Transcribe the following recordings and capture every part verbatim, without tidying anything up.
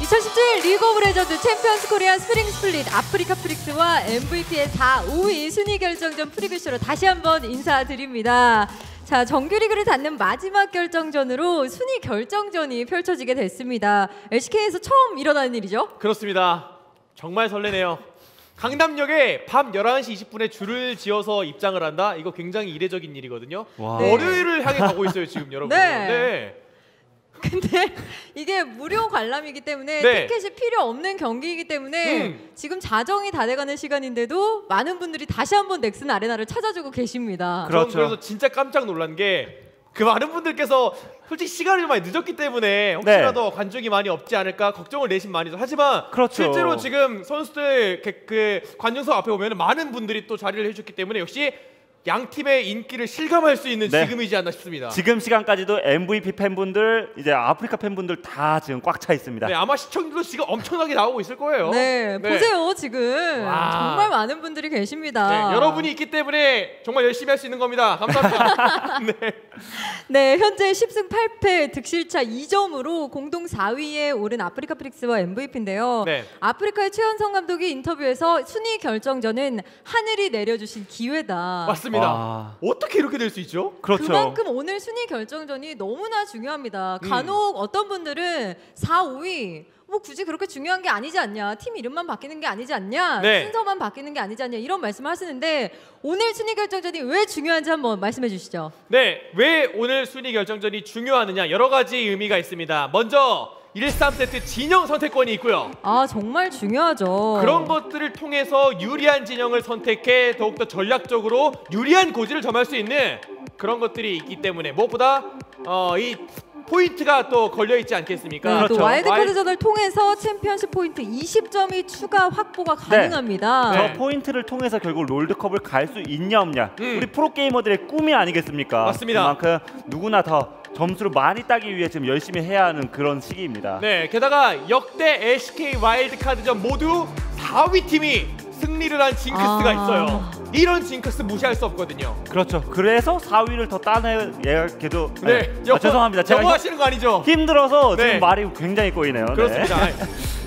이천십칠 리그 오브 레전드 챔피언스 코리아 스프링 스플릿 아프리카 프릭스와 엠브이피의 사, 오 위 순위 결정전 프리뷰쇼로 다시 한번 인사드립니다. 자, 정규리그를 닫는 마지막 결정전으로 순위 결정전이 펼쳐지게 됐습니다. 엘씨케이에서 처음 일어나는 일이죠? 그렇습니다. 정말 설레네요. 강남역에 밤 열한 시 이십 분에 줄을 지어서 입장을 한다? 이거 굉장히 이례적인 일이거든요. 네. 월요일을 향해 가고 있어요, 지금 여러분. 네. 네. 근데 이게 무료 관람이기 때문에 네. 티켓이 필요 없는 경기이기 때문에 음. 지금 자정이 다 돼가는 시간인데도 많은 분들이 다시 한번 넥슨 아레나를 찾아주고 계십니다. 그렇죠. 저는 그래서 진짜 깜짝 놀란 게 그 많은 분들께서 솔직히 시간이 많이 늦었기 때문에 혹시라도 네. 관중이 많이 없지 않을까 걱정을 내신 많이죠. 하지만 그렇죠. 실제로 지금 선수들 그, 그 관중석 앞에 보면 많은 분들이 또 자리를 해줬기 때문에 역시 양 팀의 인기를 실감할 수 있는 네. 지금이지 않나 싶습니다. 지금 시간까지도 엠브이피 팬분들, 이제 아프리카 팬분들 다 지금 꽉 차 있습니다. 네, 아마 시청률도 지금 엄청나게 나오고 있을 거예요. 네, 네. 보세요 지금 와. 정말 많은 분들이 계십니다. 네, 여러분이 있기 때문에 정말 열심히 할 수 있는 겁니다. 감사합니다. 네. 네, 현재 십 승 팔 패 득실차 이 점으로 공동 사 위에 오른 아프리카 프릭스와 엠브이피인데요. 네. 아프리카의 최현성 감독이 인터뷰에서 순위 결정전은 하늘이 내려주신 기회다. 맞습니다. 와. 어떻게 이렇게 될 수 있죠? 그렇죠. 그만큼 오늘 순위 결정전이 너무나 중요합니다. 음. 간혹 어떤 분들은 사, 오 위 뭐 굳이 그렇게 중요한 게 아니지 않냐, 팀 이름만 바뀌는 게 아니지 않냐, 네. 순서만 바뀌는 게 아니지 않냐 이런 말씀을 하시는데 오늘 순위 결정전이 왜 중요한지 한번 말씀해 주시죠. 네, 왜 오늘 순위 결정전이 중요하느냐 여러 가지 의미가 있습니다. 먼저 일, 삼 세트 진영 선택권이 있고요. 아, 정말 중요하죠. 그런 것들을 통해서 유리한 진영을 선택해 더욱더 전략적으로 유리한 고지를 점할 수 있는 그런 것들이 있기 때문에 무엇보다 어, 이 포인트가 또 걸려 있지 않겠습니까? 네, 그렇죠. 또 와일드카드전을 와일... 통해서 챔피언십 포인트 이십 점이 추가 확보가 가능합니다. 네. 저 포인트를 통해서 결국 롤드컵을 갈 수 있냐 없냐, 음. 우리 프로게이머들의 꿈이 아니겠습니까? 맞습니다. 그만큼 누구나 더 점수를 많이 따기 위해 지금 열심히 해야 하는 그런 시기입니다. 네, 게다가 역대 엘씨케이 와일드카드전 모두 사 위 팀이 승리를 한 징크스가 아. 있어요. 이런 징크스 무시할 수 없거든요. 그렇죠. 그래서 사 위를 더 따내게도 네, 네. 아, 죄송합니다. 제가 영어하시는 거 아니죠? 힘들어서 네. 지금 말이 굉장히 꼬이네요. 그렇습니다. 네.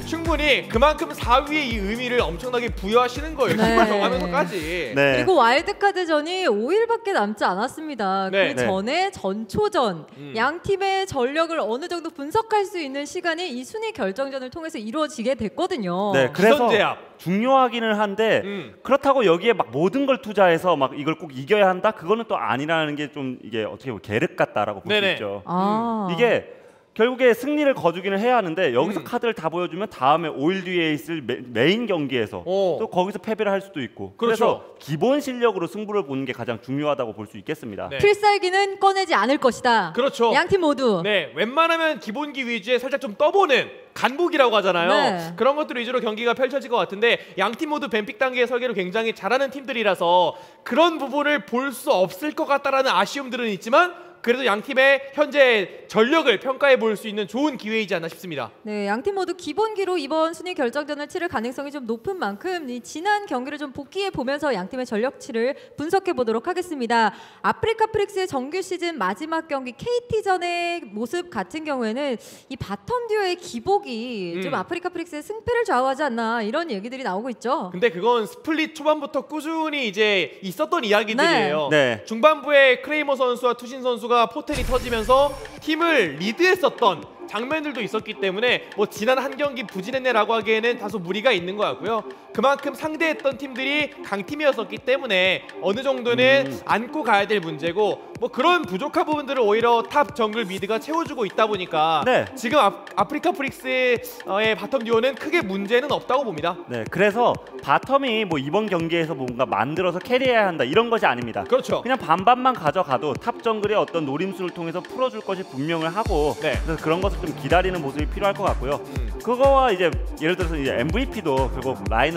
충분히 그만큼 사 위의 이 의미를 엄청나게 부여하시는 거예요. 네. 정말 정하면서까지. 네. 그리고 와일드카드전이 오 일밖에 남지 않았습니다. 네. 그 전에 전초전, 음. 양 팀의 전력을 어느 정도 분석할 수 있는 시간이 이 순위 결정전을 통해서 이루어지게 됐거든요. 네, 그래서 기선제압. 중요하기는 한데 음. 그렇다고 여기에 막 모든 걸 투자해서 막 이걸 꼭 이겨야 한다? 그거는 또 아니라는 게 좀 이게 어떻게 보면 계륵 같다라고 볼 수 네네. 있죠. 아. 이게 결국에 승리를 거두기는 해야 하는데 여기서 음. 카드를 다 보여주면 다음에 오 일 뒤에 있을 메, 메인 경기에서 오. 또 거기서 패배를 할 수도 있고. 그렇죠. 그래서 기본 실력으로 승부를 보는 게 가장 중요하다고 볼 수 있겠습니다. 네. 필살기는 꺼내지 않을 것이다. 그렇죠. 양 팀 모두. 네, 웬만하면 기본기 위주에 살짝 좀 떠보는 간북이라고 하잖아요. 네. 그런 것들 위주로 경기가 펼쳐질 것 같은데 양 팀 모두 뱀픽 단계의 설계를 굉장히 잘하는 팀들이라서 그런 부분을 볼 수 없을 것 같다라는 아쉬움들은 있지만 그래도 양 팀의 현재 전력을 평가해 볼 수 있는 좋은 기회이지 않나 싶습니다. 네, 양 팀 모두 기본기로 이번 순위 결정전을 치를 가능성이 좀 높은 만큼 이 지난 경기를 좀 복기해 보면서 양 팀의 전력치를 분석해 보도록 하겠습니다. 아프리카 프릭스의 정규 시즌 마지막 경기 케이티전의 모습 같은 경우에는 이 바텀 듀오의 기복이 음. 좀 아프리카 프릭스의 승패를 좌우하지 않나 이런 얘기들이 나오고 있죠. 근데 그건 스플릿 초반부터 꾸준히 이제 있었던 이야기들이에요. 네. 네. 중반부에 크레이머 선수와 투신 선수가 포텐이 터지면서 팀을 리드했었던 장면들도 있었기 때문에 뭐 지난 한 경기 부진했네라고 하기에는 다소 무리가 있는 것 같고요. 그만큼 상대했던 팀들이 강팀이었었기 때문에 어느 정도는 음. 안고 가야 될 문제고 뭐 그런 부족한 부분들을 오히려 탑 정글 미드가 채워주고 있다 보니까 네. 지금 아, 아프리카 프릭스의 바텀 듀오는 크게 문제는 없다고 봅니다. 네, 그래서 바텀이 뭐 이번 경기에서 뭔가 만들어서 캐리해야 한다 이런 것이 아닙니다. 그렇죠. 그냥 반반만 가져가도 탑 정글의 어떤 노림수를 통해서 풀어줄 것이 분명을 하고 네. 그래서 그런 것을 좀 기다리는 모습이 필요할 것 같고요. 음. 그거와 이제 예를 들어서 이제 엠브이피도 결국 라인을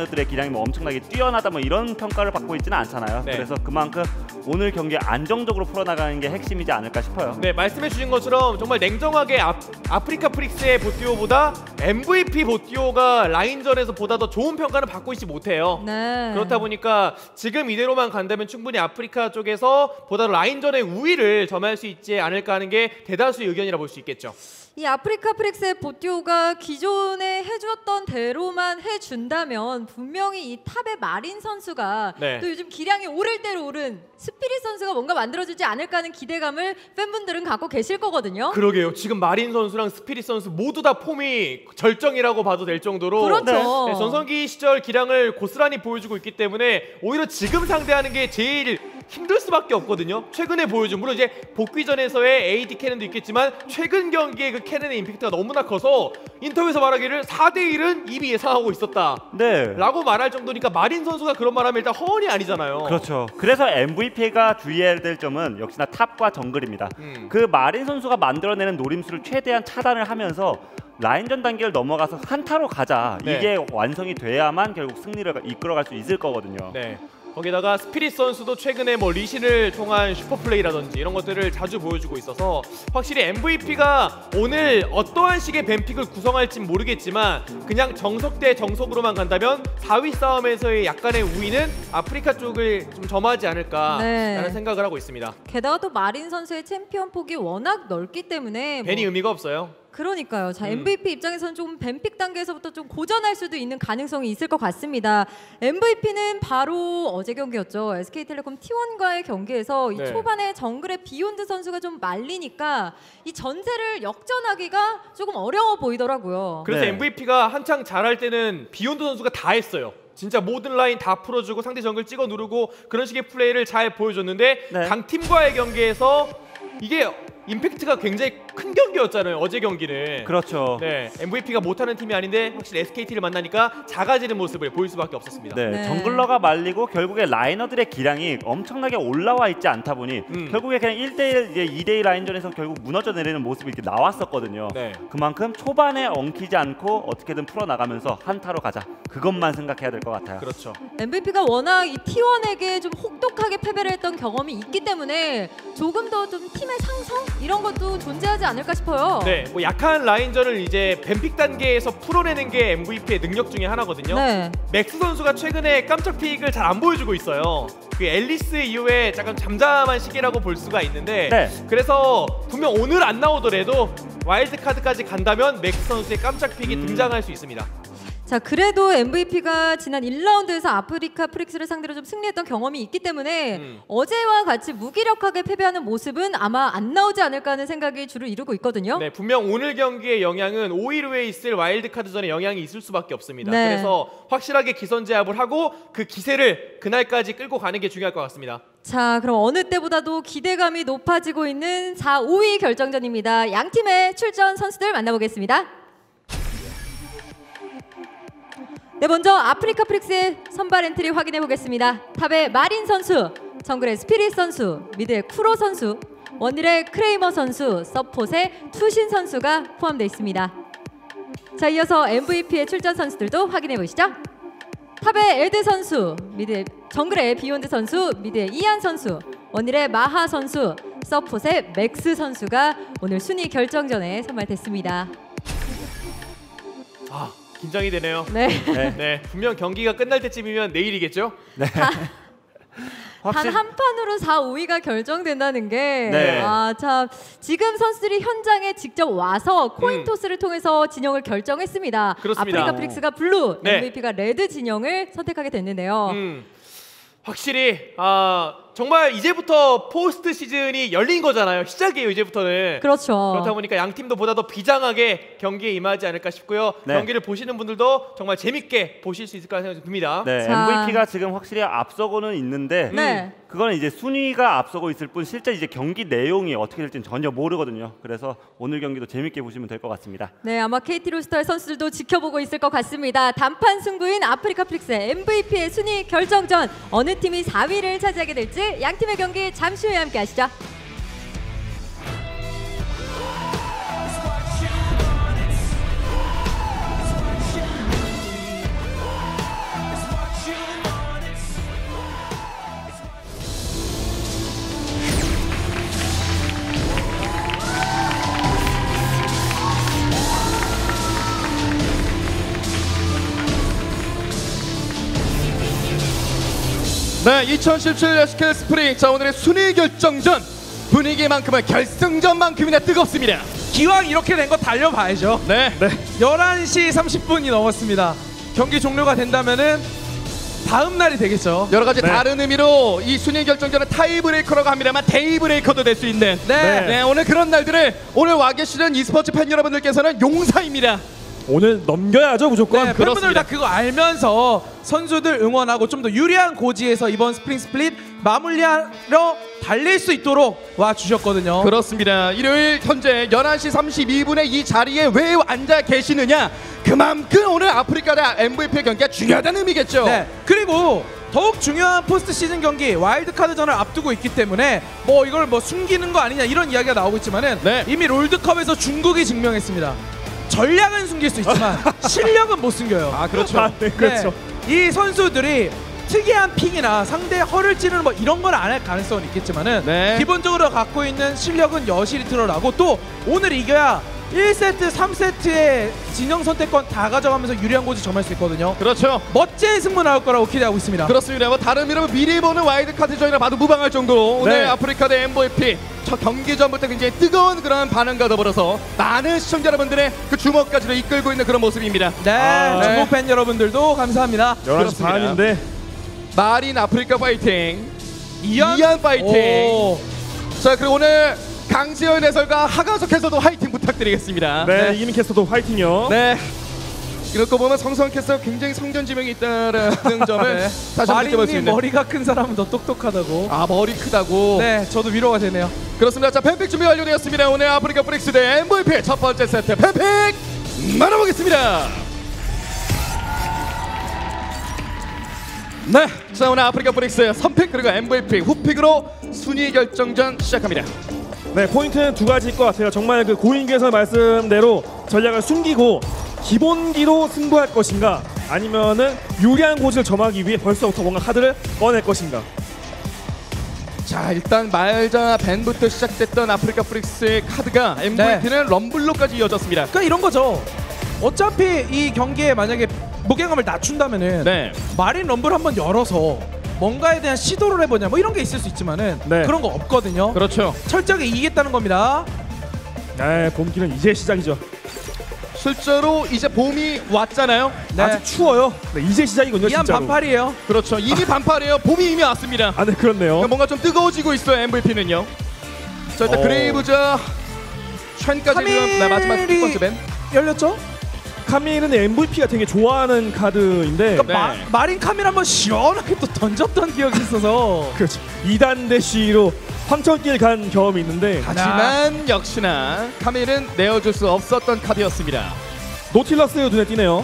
라이너들의 기량이 뭐 엄청나게 뛰어나다 뭐 이런 평가를 받고 있지는 않잖아요. 네. 그래서 그만큼 오늘 경기 안정적으로 풀어나가는 게 핵심이지 않을까 싶어요. 네, 말씀해 주신 것처럼 정말 냉정하게 아, 아프리카 프릭스의 보티오보다 엠브이피 보티오가 라인전에서 보다 더 좋은 평가는 받고 있지 못해요. 네. 그렇다 보니까 지금 이대로만 간다면 충분히 아프리카 쪽에서 보다 라인전의 우위를 점할 수 있지 않을까 하는 게 대다수의 의견이라 볼 수 있겠죠. 이 아프리카 프릭스의 보티오가 기존에 해주었던 대로만 해준다면 분명히 이 탑의 마린 선수가 네. 또 요즘 기량이 오를 대로 오른 스피릿 선수가 뭔가 만들어주지 않을까 하는 기대감을 팬분들은 갖고 계실 거거든요. 그러게요. 지금 마린 선수랑 스피릿 선수 모두 다 폼이 절정이라고 봐도 될 정도로 그렇죠. 네, 전성기 시절 기량을 고스란히 보여주고 있기 때문에 오히려 지금 상대하는 게 제일 힘들 수밖에 없거든요. 최근에 보여준 물론 이제 복귀전에서의 에이디 캐넨도 있겠지만 최근 경기의 그 캐넨의 임팩트가 너무나 커서 인터뷰에서 말하기를 사 대 일은 이미 예상하고 있었다 네. 라고 말할 정도니까 마린 선수가 그런 말하면 일단 허언이 아니잖아요. 그렇죠. 그래서 엠브이피가 주의해야 될 점은 역시나 탑과 정글입니다. 음. 그 마린 선수가 만들어내는 노림수를 최대한 차단을 하면서 라인전 단계를 넘어가서 한타로 가자. 네. 이게 완성이 돼야만 결국 승리를 이끌어갈 수 있을 거거든요. 네. 거기다가 스피릿 선수도 최근에 뭐 리신을 통한 슈퍼플레이라든지 이런 것들을 자주 보여주고 있어서 확실히 엠브이피가 오늘 어떠한 식의 뱀픽을 구성할진 모르겠지만 그냥 정석 대 정석으로만 간다면 사 위 싸움에서의 약간의 우위는 아프리카 쪽을 좀 점하지 않을까라는 네. 생각을 하고 있습니다. 게다가 또 마린 선수의 챔피언 폭이 워낙 넓기 때문에 괜히 뭐 의미가 없어요. 그러니까요. 자, 음. 엠브이피 입장에서는 좀 뱀픽 단계에서부터 좀 고전할 수도 있는 가능성이 있을 것 같습니다. 엠브이피는 바로 어제 경기였죠. 에스케이텔레콤 티 원과의 경기에서 이 네. 초반에 정글의 비욘드 선수가 좀 말리니까 이 전세를 역전하기가 조금 어려워 보이더라고요. 그래서 네. 엠브이피가 한창 잘할 때는 비욘드 선수가 다 했어요. 진짜 모든 라인 다 풀어주고 상대 정글 찍어 누르고 그런 식의 플레이를 잘 보여줬는데 네. 강팀과의 경기에서 이게 임팩트가 굉장히 큰 경기였잖아요. 어제 경기는. 그렇죠. 네, 엠브이피가 못하는 팀이 아닌데 확실히 에스케이티를 만나니까 작아지는 모습을 보일 수밖에 없었습니다. 네, 네. 정글러가 말리고 결국에 라이너들의 기량이 엄청나게 올라와 있지 않다 보니 음. 결국에 그냥 일 대 일, 이제 이 대 이 라인전에서 결국 무너져 내리는 모습이 이렇게 나왔었거든요. 네. 그만큼 초반에 엉키지 않고 어떻게든 풀어나가면서 한타로 가자. 그것만 생각해야 될 것 같아요. 그렇죠. 엠브이피가 워낙 이 티 원에게 좀 혹독하게 패배를 했던 경험이 있기 때문에 조금 더 좀 팀의 상성 이런 것도 존재하지 않을까 싶어요. 네, 뭐 약한 라인전을 이제 뱀픽 단계에서 풀어내는 게 엠브이피의 능력 중에 하나거든요. 네. 맥스 선수가 최근에 깜짝 픽을 잘 안 보여주고 있어요. 그 앨리스 이후에 잠깐 잠잠한 시기라고 볼 수가 있는데 네. 그래서 분명 오늘 안 나오더라도 와일드 카드까지 간다면 맥스 선수의 깜짝 픽이 음. 등장할 수 있습니다. 자, 그래도 엠브이피가 지난 일 라운드에서 아프리카 프릭스를 상대로 좀 승리했던 경험이 있기 때문에 음. 어제와 같이 무기력하게 패배하는 모습은 아마 안 나오지 않을까 하는 생각이 주를 이루고 있거든요. 네, 분명 오늘 경기의 영향은 오 일 후에 있을 와일드 카드전의 영향이 있을 수밖에 없습니다. 네. 그래서 확실하게 기선제압을 하고 그 기세를 그날까지 끌고 가는 게 중요할 것 같습니다. 자, 그럼 어느 때보다도 기대감이 높아지고 있는 사, 오 위 결정전입니다. 양 팀의 출전 선수들 만나보겠습니다. 네, 먼저 아프리카 프릭스의 선발 엔트리 확인해 보겠습니다. 탑의 마린 선수, 정글의 스피릿 선수, 미드의 쿠로 선수, 원딜의 크레이머 선수, 서폿의 투신 선수가 포함되어 있습니다. 자, 이어서 엠브이피의 출전 선수들도 확인해 보시죠. 탑의 에드 선수, 미드 정글의 비욘드 선수, 미드의 이안 선수, 원딜의 마하 선수, 서폿의 맥스 선수가 오늘 순위 결정전에 선발됐습니다. 아, 긴장이 되네요. 네. 네. 네, 분명 경기가 끝날 때쯤이면 내일이겠죠? 단 한 판으로 사, 오 위가 결정된다는 게 네. 아, 참 지금 선수들이 현장에 직접 와서 코인 음. 토스를 통해서 진영을 결정했습니다. 그렇습니다. 아프리카 프릭스가 블루, 네. 엠브이피가 레드 진영을 선택하게 됐는데요. 음, 확실히 아 정말 이제부터 포스트 시즌이 열린 거잖아요. 시작이에요, 이제부터는. 그렇죠. 그렇다 보니까 양 팀도 보다 더 비장하게 경기에 임하지 않을까 싶고요. 네. 경기를 보시는 분들도 정말 재밌게 보실 수 있을 거라 생각이 듭니다. 네, 자. 엠브이피가 지금 확실히 앞서고는 있는데 네. 그거는 이제 순위가 앞서고 있을 뿐 실제 이제 경기 내용이 어떻게 될지는 전혀 모르거든요. 그래서 오늘 경기도 재밌게 보시면 될 것 같습니다. 네, 아마 케이티 로스터의 선수들도 지켜보고 있을 것 같습니다. 단판 승부인 아프리카 프릭스의 엠브이피의 순위 결정전, 어느 팀이 사 위를 차지하게 될지 양 팀의 경기 잠시 후에 함께 하시죠. 네, 이천십칠 에스케이 스프링. 자, 오늘의 순위 결정전 분위기만큼은 결승전만큼이나 뜨겁습니다. 기왕 이렇게 된 거 달려봐야죠. 네. 네. 열한 시 삼십 분이 넘었습니다. 경기 종료가 된다면은 다음 날이 되겠죠. 여러 가지 네. 다른 의미로 이 순위 결정전은 타이브레이커라고 합니다만 데이브레이커도 될 수 있는. 네. 네, 오늘 그런 날들을 오늘 와 계시는 e스포츠 팬 여러분들께서는 용사입니다. 오늘 넘겨야죠 무조건. 네, 팬분들 그렇습니다. 다 그거 알면서 선수들 응원하고 좀 더 유리한 고지에서 이번 스프링 스플릿 마무리하러 달릴 수 있도록 와 주셨거든요. 그렇습니다. 일요일 현재 열한 시 삼십이 분에 이 자리에 왜 앉아 계시느냐? 그만큼 오늘 아프리카 대 엠브이피 경기가 중요하다는 의미겠죠. 네. 그리고 더욱 중요한 포스트 시즌 경기 와일드카드전을 앞두고 있기 때문에 뭐 이걸 뭐 숨기는 거 아니냐 이런 이야기가 나오고 있지만은 네. 이미 롤드컵에서 중국이 증명했습니다. 전략은 숨길 수 있지만 실력은 못 숨겨요. 아, 그렇죠. 아, 네, 그렇죠. 네, 이 선수들이 특이한 픽이나 상대 허를 찌르는 뭐 이런 건 안 할 가능성은 있겠지만은 네. 기본적으로 갖고 있는 실력은 여실히 드러나고 또 오늘 이겨야 일 세트, 삼 세트의 진영 선택권 다 가져가면서 유리한 고지 점할 수 있거든요. 그렇죠. 멋진 승부 나올 거라고 기대하고 있습니다. 그렇습니다. 뭐 다른 의미로 미리 보는 와일드카드전이라 봐도 무방할 정도로 오늘 네. 아프리카 대 엠브이피 첫 경기 전부터 굉장히 뜨거운 그런 반응과 더불어서 많은 시청자 여러분들의 그 주목까지도 이끌고 있는 그런 모습입니다. 네, 아, 중국 팬 여러분들도 감사합니다. 열한 시 그렇습니다. 반인데 마린 아프리카 파이팅, 이안, 이안 파이팅. 오. 자, 그리고 오늘 강지현 해설과 하가석 해설도 화이팅 부탁드리겠습니다. 네, 이민 캐스터도 화이팅요. 네. 이렇게 보면 성성 캐스터 굉장히 성견지명이 있다는 점을 네. 다시 한번 느껴볼 수 마린님 있는. 머리가 큰 사람은 더 똑똑하다고. 아, 머리 크다고. 네, 저도 위로가 되네요. 그렇습니다. 자, 팬픽 준비 완료되었습니다. 오늘 아프리카 프릭스 대 엠브이피 첫 번째 세트 팬픽 만나보겠습니다. 네, 자, 오늘 아프리카 프릭스 선픽 그리고 엠브이피 후픽으로 순위 결정전 시작합니다. 네, 포인트는 두 가지일 것 같아요. 정말 그 고인께서 말씀대로 전략을 숨기고 기본기로 승부할 것인가, 아니면은 유리한 고지를 점하기 위해 벌써부터 뭔가 카드를 꺼낼 것인가. 자, 일단 말자 밴부터 시작됐던 아프리카 프릭스의 카드가 엠브이피는 럼블로까지 이어졌습니다. 그러니까 이런 거죠. 어차피 이 경기에 만약에 무게감을 낮춘다면은 네. 마린 럼블 한번 열어서 뭔가에 대한 시도를 해보냐 뭐 이런 게 있을 수 있지만은 네. 그런 거 없거든요. 그렇죠. 철저하게 이기겠다는 겁니다. 네, 봄기는 이제 시작이죠. 실제로 이제 봄이 왔잖아요. 네. 아직 추워요. 네, 이제 시작이군요, 이안 진짜로. 반팔이에요. 그렇죠. 이미 반팔이에요. 봄이 이미 왔습니다. 아, 네, 그렇네요. 그러니까 뭔가 좀 뜨거워지고 있어요, 엠브이피는요. 자, 일단 어. 그레이브자 쉔까지 네, 마지막 첫 카밀이 번째 밴. 열렸죠? 카밀은 엠브이피가 되게 좋아하는 카드인데, 그러니까 네. 마, 마린 카밀 한번 시원하게 또 던졌던 기억이 있어서 그렇죠. 이 단 대시로 황천길 간 경험이 있는데, 하지만 역시나 카밀은 내어줄 수 없었던 카드였습니다. 노틸러스 눈에 띄네요.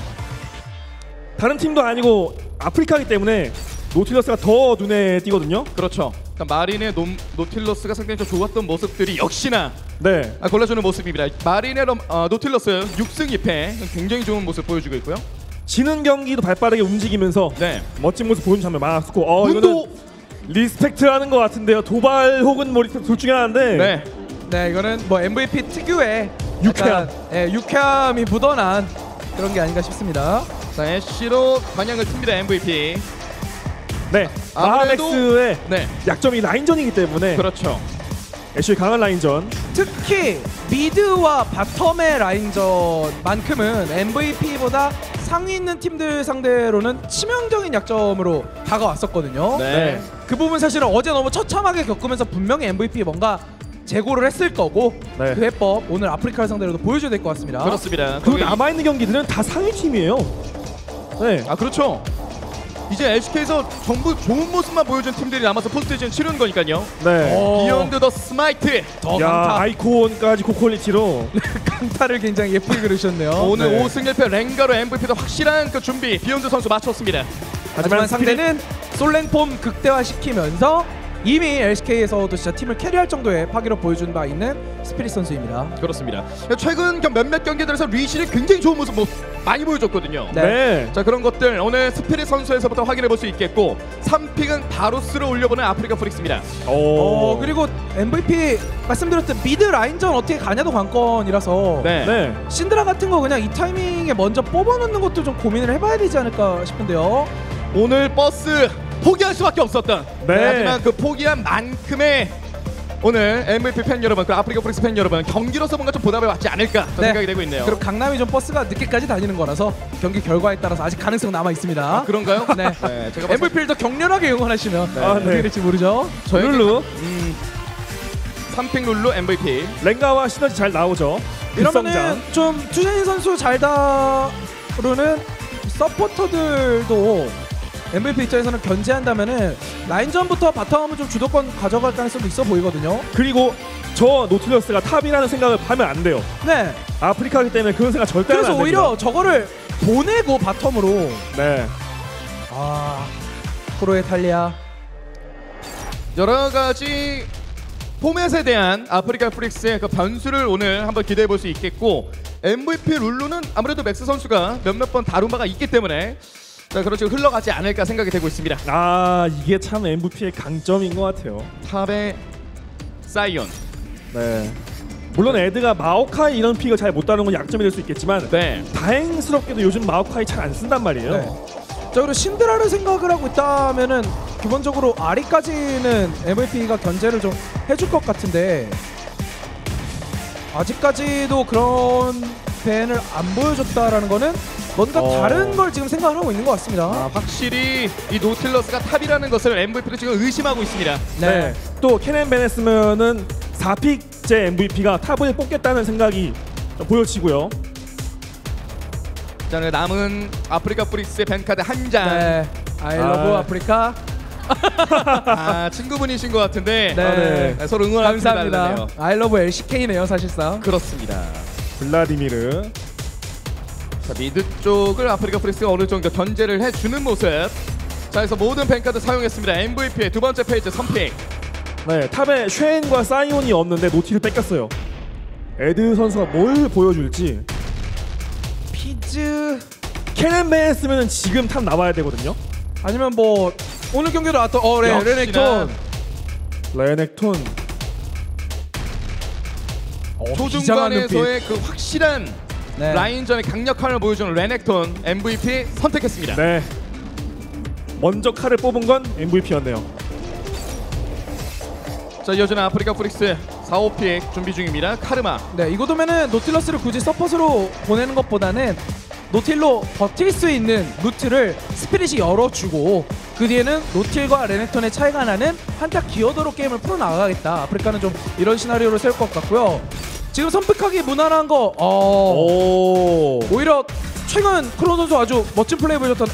다른 팀도 아니고 아프리카이기 때문에 노틸러스가 더 눈에 띄거든요. 그렇죠. 그러니까 마린의 노, 노틸러스가 상당히 좀 좋았던 모습들이 역시나 네, 아, 골라주는 모습입니다. 마린의 럼, 어, 노틸러스 육 승 이 패 굉장히 좋은 모습 보여주고 있고요. 지는 경기도 발빠르게 움직이면서 네. 멋진 모습 보여준 장면 많았고, 어, 문도 이거는 리스펙트하는 것 같은데요. 도발 혹은 뭐 리스펙트 둘 중에 하나인데, 네. 네 이거는 뭐 엠브이피 특유의 유쾌함. 약간, 예, 유쾌함이 묻어난 그런 게 아닌가 싶습니다. 자, 애쉬로 방향을 틉니다, 엠브이피. 네, 아무래도- 마하맥스의 네. 약점이 라인전이기 때문에 그렇죠. 애쉬의 강한 라인전. 특히 미드와 바텀의 라인전만큼은 엠브이피보다 상위 있는 팀들 상대로는 치명적인 약점으로 다가왔었거든요. 네. 그 부분 사실은 어제 너무 처참하게 겪으면서 분명히 엠브이피 뭔가 재고를 했을 거고 네. 그 해법 오늘 아프리카를 상대로도 보여줘야 될 것 같습니다. 그렇습니다. 그리고 거기- 남아있는 경기들은 다 상위 팀이에요. 네, 아, 그렇죠. 이제 엘씨케이에서 전부 좋은 모습만 보여준 팀들이 남아서 포스트시즌 치르는 거니까요. 네. 어, 비욘드 더 스마이트. 더 야, 강타, 아이콘까지 고퀄리티로. 강타를 굉장히 예쁘게 그리셨네요. 오늘 네. 오 승 일 패 랭가로 엠브이피도 확실한 그 준비 비욘드 선수 마쳤습니다. 하지만 상대는 솔랭폼 극대화시키면서 이미 엘씨케이에서도 진짜 팀을 캐리할 정도의 파기를 보여준 바 있는 스피릿 선수입니다. 그렇습니다. 최근 경- 몇몇 경기들에서 리신이 굉장히 좋은 모습 뭐 많이 보여줬거든요. 네. 네. 자, 그런 것들 오늘 스피릿 선수에서부터 확인해 볼 수 있겠고 삼 픽은 바로스로 올려보는 아프리카 프릭스입니다. 오. 어 그리고 엠브이피 말씀드렸듯 미드 라인전 어떻게 가냐도 관건이라서 네. 네. 신드라 같은 거 그냥 이 타이밍에 먼저 뽑아놓는 것도 좀 고민을 해봐야 되지 않을까 싶은데요. 오늘 버스 포기할 수밖에 없었던. 네. 하지만 그 포기한 만큼의 오늘 엠브이피 팬 여러분, 그 아프리카 프릭스 팬 여러분, 경기로서 뭔가 좀 보답을 받지 않을까 네. 생각이 되고 있네요. 그리고 강남이 좀 버스가 늦게까지 다니는 거라서 경기 결과에 따라서 아직 가능성 남아 있습니다. 아, 그런가요? 네. 네, 제가 봤을 엠브이피를 더 격렬하게 응원하시면 아, 네. 어떻게 될지 모르죠. 저에게 룰루 음, 삼 픽 룰루 엠브이피. 랭가와 시너지 잘 나오죠. 이러면은 급성장. 좀 투제인 선수 잘 다루는 서포터들도 엠브이피 입장에서는 견제한다면은 라인전부터 바텀을 좀 주도권 가져갈 가능성도 있어 보이거든요. 그리고 저 노틸러스가 탑이라는 생각을 하면 안 돼요. 네. 아프리카이기 때문에 그런 생각 절대 하면 그래서 안 됩니다. 오히려 저거를 보내고 바텀으로 네. 아 프로의 탈리아 여러 가지 포맷에 대한 아프리카 프릭스의 그 변수를 오늘 한번 기대해 볼 수 있겠고, 엠브이피 룰루는 아무래도 맥스 선수가 몇몇 번 다룬 바가 있기 때문에 자, 그런 식으로 흘러가지 않을까 생각이 되고 있습니다. 아 이게 참 엠브이피의 강점인 것 같아요. 탑의 사이온. 네. 물론 에드가 마오카이 이런 픽을 잘 못 다루는 건 약점이 될 수 있겠지만 네. 다행스럽게도 요즘 마오카이 잘 안 쓴단 말이에요. 네. 자 그리고 신드라를 생각을 하고 있다면은 기본적으로 아리까지는 엠브이피가 견제를 좀 해줄 것 같은데 아직까지도 그런 밴을 안 보여줬다라는 거는 뭔가 어. 다른 걸 지금 생각을 하고 있는 것 같습니다. 아, 확실히 이 노틸러스가 탑이라는 것을 엠브이피도 지금 의심하고 있습니다. 네. 또 케넨 베네스면은 사 픽제 엠브이피가 탑을 뽑겠다는 생각이 좀 보여지고요. 자, 남은 아프리카 프릭스의 밴카드 한 장. 네. I love 아. 아프리카. 아, 친구분이신 것 같은데 네. 아, 네. 네, 서로 응원하는 감사합니다. I love 엘씨케이네요 사실상. 그렇습니다. 블라디미르. 자, 미드 쪽을 아프리카 프릭스가 어느 정도 견제를 해주는 모습. 자, 그래서 모든 밴카드 사용했습니다. 엠브이피의 두 번째 페이지 선픽. 네, 탑에 쉐인과 사이온이 없는데 노티를 뺏겼어요. 에드 선수가 뭘 보여줄지. 피즈 케넨 베네스면은 지금 탑 나와야 되거든요. 아니면 뭐 오늘 경기도 나왔던 어 레, 역시나. 레넥톤 레넥톤. 어, 비장한 눈빛. 초중반에서의 그 확실한 네. 라인전의 강력함을 보여주는 레넥톤 엠브이피 선택했습니다. 네. 먼저 칼을 뽑은 건 엠브이피였네요. 자, 이어지는 아프리카 프릭스 사, 오 픽 준비 중입니다. 카르마. 네, 이 정도면은 노틸러스를 굳이 서폿으로 보내는 것보다는 노틸로 버틸 수 있는 루트를 스피릿이 열어주고 그 뒤에는 노틸과 레넥톤의 차이가 나는 한타 기어드로 게임을 풀어나가겠다. 아프리카는 좀 이런 시나리오를 세울 것 같고요. 지금 선픽하기 무난한 거 어, 오. 오히려 최근 크로 선수 아주 멋진 플레이 보여줬던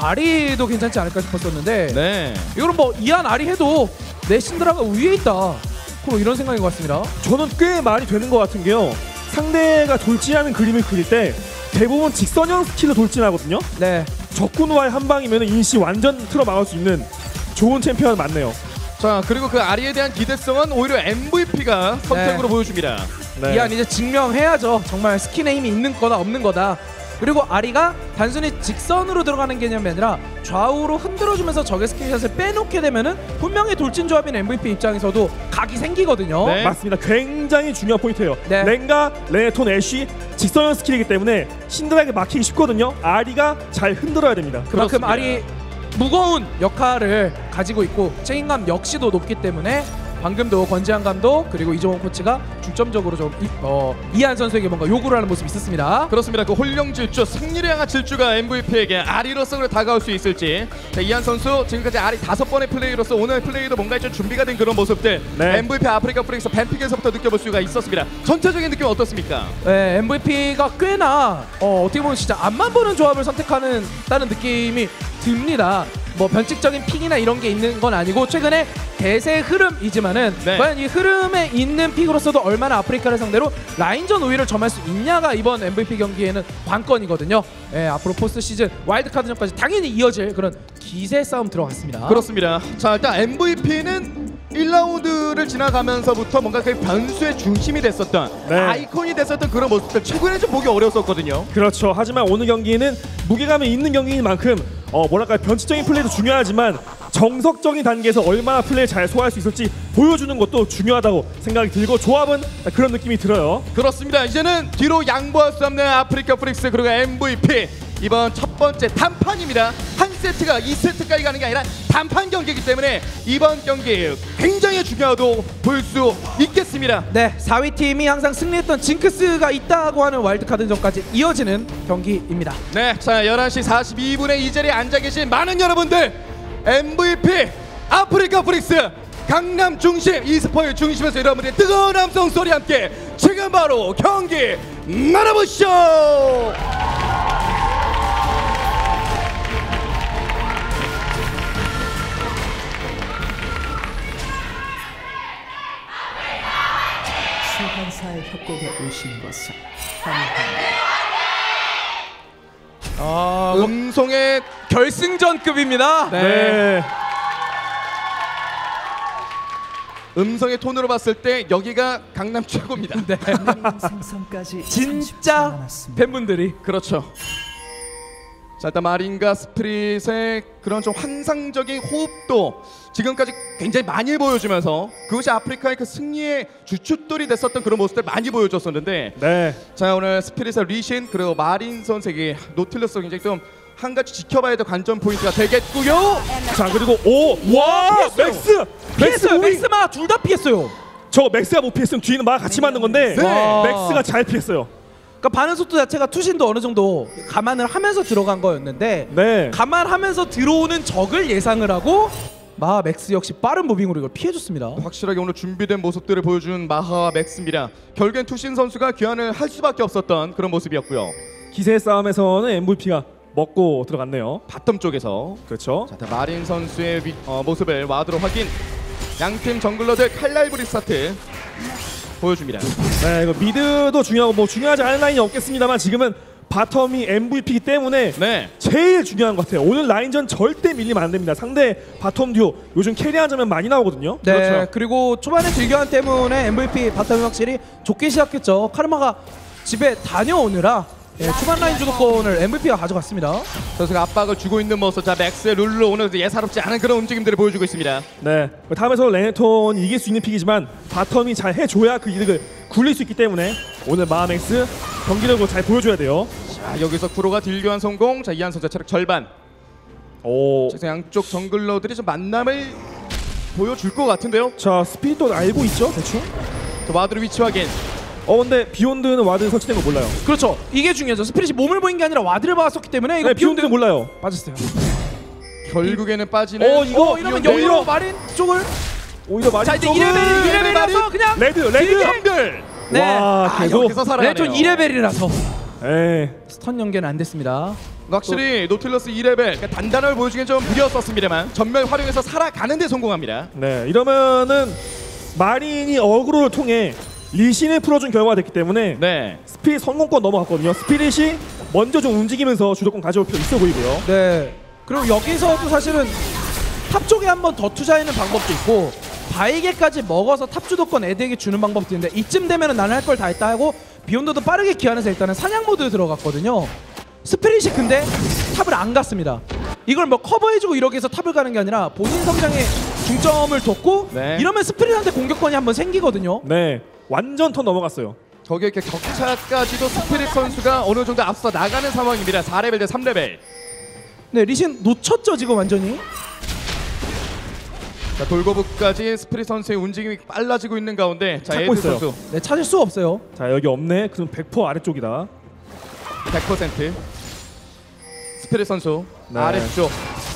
아리도 괜찮지 않을까 싶었었는데 네. 이거는 뭐 이한 아리 해도 내 신드라가 위에 있다. 크로 이런 생각인 것 같습니다. 저는 꽤 말이 되는 것 같은 게요. 상대가 돌진하는 그림을 그릴 때 대부분 직선형 스킬로 돌진하거든요. 네. 적군과의 한 방이면 인시 완전 틀어 막을 수 있는 좋은 챔피언 맞네요. 자, 그리고 그 아리에 대한 기대성은 오히려 엠브이피가 선택으로 보여줍니다. 네. 이한 이제 증명해야죠. 정말 스킨에 힘이 있는 거다 없는 거다. 그리고 아리가 단순히 직선으로 들어가는 개념이 아니라 좌우로 흔들어주면서 적의 스킬샷을 빼놓게 되면은 분명히 돌진 조합인 엠브이피 입장에서도 각이 생기거든요. 네. 맞습니다. 굉장히 중요한 포인트예요. 네. 랭가, 레네톤, 애쉬 직선형 스킬이기 때문에 신드라에게 막히기 쉽거든요. 아리가 잘 흔들어야 됩니다. 그만큼 그렇습니다. 아리 무거운 역할을 가지고 있고 책임감 역시도 높기 때문에 방금도 권지한 감독 그리고 이종원 코치가 중점적으로 좀 이, 어, 이한 선수에게 뭔가 요구를 하는 모습이 있었습니다. 그렇습니다. 그 홀령 질주, 승리를 향한 질주가 엠브이피에게 아리로서 그래 다가올 수 있을지. 자, 이한 선수 지금까지 아리 다섯 번의 플레이로서 오늘 플레이도 뭔가 좀 준비가 된 그런 모습들. 네. 엠브이피 아프리카 프릭스 뱀픽에서부터 느껴볼 수가 있었습니다. 전체적인 느낌 어떻습니까? 네, 엠브이피가 꽤나 어, 어떻게 보면 진짜 앞만 보는 조합을 선택하는 다는 느낌이 듭니다. 뭐 변칙적인 픽이나 이런 게 있는 건 아니고 최근에 대세 흐름이지만은 네. 과연 이 흐름에 있는 픽으로서도 얼마나 아프리카를 상대로 라인전 우위를 점할 수 있냐가 이번 엠브이피 경기에는 관건이거든요. 예, 앞으로 포스트 시즌 와일드카드전까지 당연히 이어질 그런 기세 싸움 들어갔습니다. 그렇습니다. 자, 일단 엠브이피는 일 라운드를 지나가면서부터 뭔가 그 변수의 중심이 됐었던 네. 아이콘이 됐었던 그런 모습들 최근에 좀 보기 어려웠었거든요. 그렇죠. 하지만 오늘 경기는 무게감이 있는 경기인 만큼 어 뭐랄까 변칙적인 플레이도 중요하지만 정석적인 단계에서 얼마나 플레이를 잘 소화할 수 있을지 보여주는 것도 중요하다고 생각이 들고 조합은 그런 느낌이 들어요. 그렇습니다. 이제는 뒤로 양보할 수 없는 아프리카 프릭스 그리고 엠브이피 이번 첫 번째 단판입니다. 한 세트가 이 세트까지 가는 게 아니라 단판 경기이기 때문에 이번 경기 굉장히 중요하다고 볼 수 있겠습니다. 네, 사 위 팀이 항상 승리했던 징크스가 있다고 하는 와일드카드전까지 이어지는 경기입니다. 네, 자 열한 시 사십이 분에 이 자리에 앉아 계신 많은 여러분들, 엠브이피 아프리카 프릭스 강남 중심 e스포츠 중심에서 여러분들의 뜨거운 함성 소리 함께 지금 바로 경기 만나보시죠. 소환사의 협곡에 오신 것을 환영합니다. 아, 음성의 결승전급입니다. 네. 음성의 톤으로 봤을 때 여기가 강남 최고입니다. 네. 생성까지 진짜 팬분들이 그렇죠. 자, 일단 마린과 스프릿의 그런 좀 환상적인 호흡도 지금까지 굉장히 많이 보여주면서 그것이 아프리카의 그 승리의 주춧돌이 됐었던 그런 모습들 많이 보여줬었는데, 네. 자 오늘 스피릿의 리신 그리고 마린 선수에게 노틸러스 굉장히 좀 한 가지 지켜봐야 될 관전 포인트가 되겠고요. 자 그리고 오, 와, 맥스, 피했어요. 오이. 맥스마 둘 다 피했어요. 저 맥스가 못 피했으면 뒤는 막 같이 맞는 건데 네. 맥스가 잘 피했어요. 그러니까 반응 속도 자체가 투신도 어느 정도 감안을 하면서 들어간 거였는데 네. 감안하면서 들어오는 적을 예상을 하고 마 맥스 역시 빠른 무빙으로 이걸 피해줬습니다. 확실하게 오늘 준비된 모습들을 보여준 마하와 맥스입니다. 결국엔 투신 선수가 귀환을 할 수밖에 없었던 그런 모습이었고요. 기세 싸움에서는 엠브이피가 먹고 들어갔네요. 바텀 쪽에서 그렇죠. 자, 마린 선수의 위, 어, 모습을 와드로 확인. 양팀 정글러들 칼날브리 스타트 보여줍니다. 네, 이거 미드도 중요하고 뭐 중요하지 않은 라인이 없겠습니다만 지금은 바텀이 엠브이피이기 때문에 네. 제일 중요한 것 같아요. 오늘 라인전 절대 밀리면 안 됩니다. 상대 바텀 듀오 요즘 캐리한 장면 많이 나오거든요. 네, 그렇죠. 그리고 초반에 딜교환 때문에 엠브이피 바텀이 확실히 좋게 시작했죠. 카르마가 집에 다녀오느라 예, 초반 라인 주도권을 엠브이피가 가져갔습니다. 선수가 압박을 주고 있는 모습. 자 맥스의 룰로 오늘 예사롭지 않은 그런 움직임들을 보여주고 있습니다. 네, 다음에서 레네톤이 이길 수 있는 픽이지만 바텀이 잘 해줘야 그 이득을 굴릴 수 있기 때문에 오늘 마하맥스 경기력으로 잘 보여줘야 돼요. 자 여기서 쿠로가 딜교환 성공. 자 이한 선수 체력 절반. 오. 그래서 양쪽 정글러들이 좀 만남을 보여줄 것 같은데요. 자 스피릿도 알고 있죠, 대충. 또 와드로 위치 확인. 어 근데 비욘드는 와드 설치된 거 몰라요. 그렇죠. 이게 중요하죠. 스피릿이 몸을 보인 게 아니라 와드를 봤었기 때문에 이거 네, 비욘드는 몰라요. 빠졌어요. 결국에는 빠지는. 어, 이거 어, 이러면 비욘드. 여기로 마린 쪽을 오히려 많이 자 이제 조금- 이 레벨 이 레벨 레벨이라서 그냥 레드 레드 연결. 네. 와 아, 계속 여기서 살아가네요. 레톤 이 레벨이라서 에이. 스턴 연계는 안 됐습니다. 확실히 노틸러스 이 레벨 그러니까 단단함을 보여주기엔 좀 무리였었습니다만 전멸 활용해서 살아가는 데 성공합니다. 네 이러면은 마린이 어그로를 통해 리신을 풀어준 결과가 됐기 때문에 네. 스피릿 성공권 넘어갔거든요. 스피릿이 먼저 좀 움직이면서 주도권 가져올 필요 있어 보이고요. 네. 그리고 여기서도 사실은 탑 쪽에 한 번 더 투자하는 방법도 있고 바이게까지 먹어서 탑 주도권 애들에게 주는 방법도 있는데 이쯤 되면은 나는 할 걸 다 했다 하고 비욘드도 빠르게 기한해서 일단은 사냥 모드에 들어갔거든요. 스피릿이 근데 탑을 안 갔습니다. 이걸 뭐 커버해주고 이렇게 해서 탑을 가는 게 아니라 본인 성장에 중점을 뒀고 네. 이러면 스피릿한테 공격권이 한번 생기거든요. 네 완전 턴 넘어갔어요. 거기에 이렇게 격차까지도 스피릿 선수가 어느 정도 앞서 나가는 상황입니다. 사 레벨 대 삼 레벨. 네, 리신 놓쳤죠 지금 완전히. 자 돌고부까지 스피릿 선수의 움직임이 빨라지고 있는 가운데 자 찾고 에이드 있어요. 선수 네, 찾을 수 없어요. 자 여기 없네. 그럼 백 퍼센트 아래쪽이다. 백 퍼센트. 스피릿 선수 네. 아래쪽.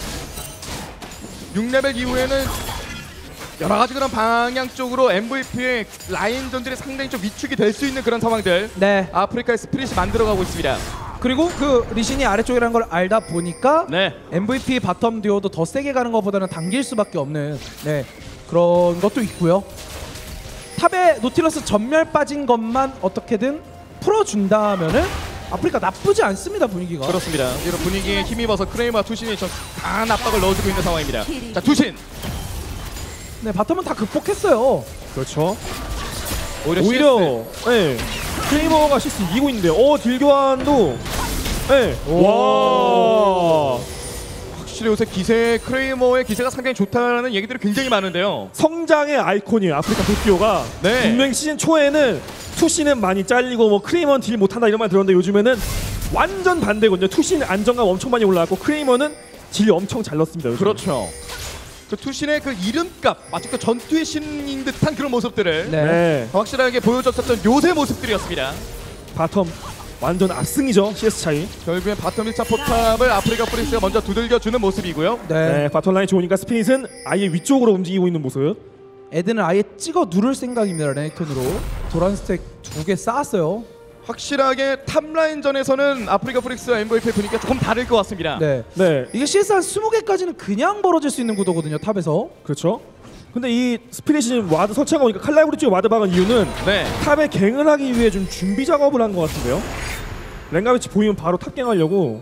육 레벨 이후에는 여러 가지 그런 방향 쪽으로 엠브이피의 라인전들이 상당히 좀 위축이 될 수 있는 그런 상황들. 네. 아프리카의 스피릿이 만들어가고 있습니다. 그리고 그 리신이 아래쪽이라는 걸 알다 보니까 네. 엠브이피 바텀 듀오도 더 세게 가는 것보다는 당길 수밖에 없는 네 그런 것도 있고요. 탑에 노틸러스 전멸 빠진 것만 어떻게든 풀어준다면은 아프리카 나쁘지 않습니다 분위기가. 그렇습니다. 이런 분위기에 힘입어서 크레이머와 투신이 좀 강한 압박을 넣어주고 있는 상황입니다. 자 투신. 네 바텀은 다 극복했어요. 그렇죠. 오히려, 오히려 네. 크레이머가 시스 이기고 있는데 어 딜교환도 네. 와 확실히 요새 기세 크레이머의 기세가 상당히 좋다는 얘기들이 굉장히 많은데요. 성장의 아이콘이에요. 아프리카 도쿄가 네. 분명 시즌 초에는 투씨는 많이 잘리고 뭐 크레이머는 딜 못한다 이런 말 들었는데 요즘에는 완전 반대거든요. 투신 안정감 엄청 많이 올라왔고 크레이머는 딜이 엄청 잘 넣습니다. 요즘. 그렇죠. 그 투신의 그 이름값 마치 그 전투의 신인 듯한 그런 모습들을 네. 네. 확실하게 보여줬었던 요새 모습들이었습니다. 바텀 완전 압승이죠. 씨에스 차이. 결국엔 바텀 일 차 포탑을 아프리카 프릭스가 먼저 두들겨주는 모습이고요. 네. 네, 바텀 라인 좋으니까 스피릿은 아예 위쪽으로 움직이고 있는 모습. 에드는 아예 찍어 누를 생각입니다. 레넥톤으로 도란 스택 두 개 쌓았어요. 확실하게 탑라인전에서는 아프리카 프릭스와 엠브이피 분위기가 조금 다를 것 같습니다. 네. 네, 이게 씨에스 한 스무 개까지는 그냥 벌어질 수 있는 구도거든요. 탑에서. 그렇죠. 근데 이 스피릿이 와드 설치한 거 보니까 칼날부리 쪽에 와드 박은 이유는 네. 탑에 갱을 하기 위해 좀 준비 작업을 한 것 같은데요. 랭가 위치 보이면 바로 탑갱 하려고.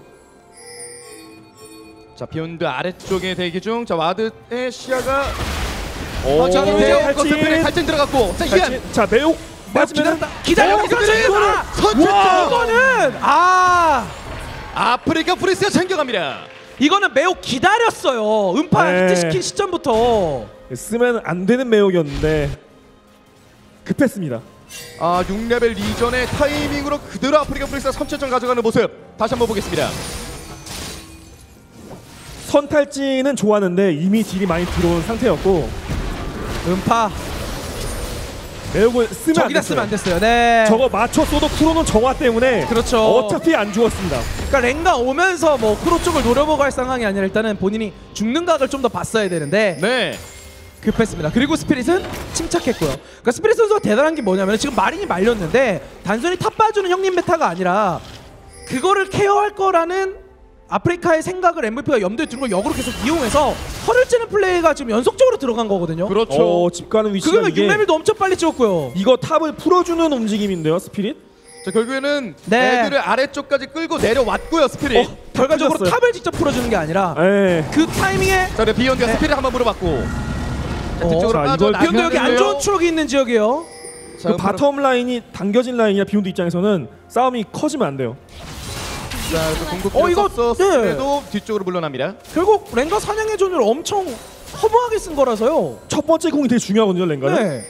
자 비욘드 아래쪽에 대기 중. 자 와드의 시야가 오, 어, 자 그럼 탈진. 이제 코스프레 탈진 들어갔고. 자 이안 탈진. 자 매혹 맞으면 기다려. 어, 선수. 이거는 아, 선취점. 이거는 아 아프리카 프릭스가 챙겨갑니다. 이거는 매우 기다렸어요. 음파 네. 히트시킨 시점부터. 쓰면 안 되는 매혹이었는데 급했습니다. 아 육 레벨 리전의 타이밍으로 그대로 아프리카 프릭스가 선취점 가져가는 모습 다시 한번 보겠습니다. 선탈진은 좋았는데 이미 딜이 많이 들어온 상태였고 음파 매혹을 쓰면 안 저기다 됐어요. 쓰면 안 됐어요. 네. 저거 맞췄어도 쿠로는 정화 때문에 그렇죠. 어차피 안 죽었습니다. 그러니까 랭가 오면서 뭐 크로 쪽을 노려보고 할 상황이 아니라 일단은 본인이 죽는 각을 좀 더 봤어야 되는데 네. 급했습니다. 그리고 스피릿은 침착했고요. 그러니까 스피릿 선수가 대단한 게 뭐냐면 지금 마린이 말렸는데 단순히 탑 봐주는 형님 메타가 아니라 그거를 케어할 거라는 아프리카의 생각을 엠브이피가 염두에 두는 걸 역으로 계속 이용해서 허를 찌는 플레이가 지금 연속적으로 들어간 거거든요. 그렇죠. 어, 집 가는 위치가 그러면 이게 육 레벨도 엄청 빨리 찍었고요. 이거 탑을 풀어주는 움직임인데요, 스피릿? 자 결국에는 네. 애들을 아래쪽까지 끌고 내려왔고요 스피릿. 어, 결과적으로 풀렸어요. 탑을 직접 풀어주는 게 아니라 예. 그 타이밍에 자 그래 비욘드가 네. 스피릿 한번 물어봤고. 자 어. 뒤쪽으로 자, 빠져 이걸 비욘드 여기 안 좋은 추억이 있는 지역이에요. 그 바텀 라인이 당겨진 라인이라 비욘드 입장에서는 싸움이 커지면 안 돼요. 자 그 공격 어, 이거- 썼어도 뒤쪽으로 물러납니다. 결국 랭가 사냥의 존을 엄청 허무하게 쓴 거라서요. 첫 번째 공이 되게 중요하거든요, 랭가는. 네.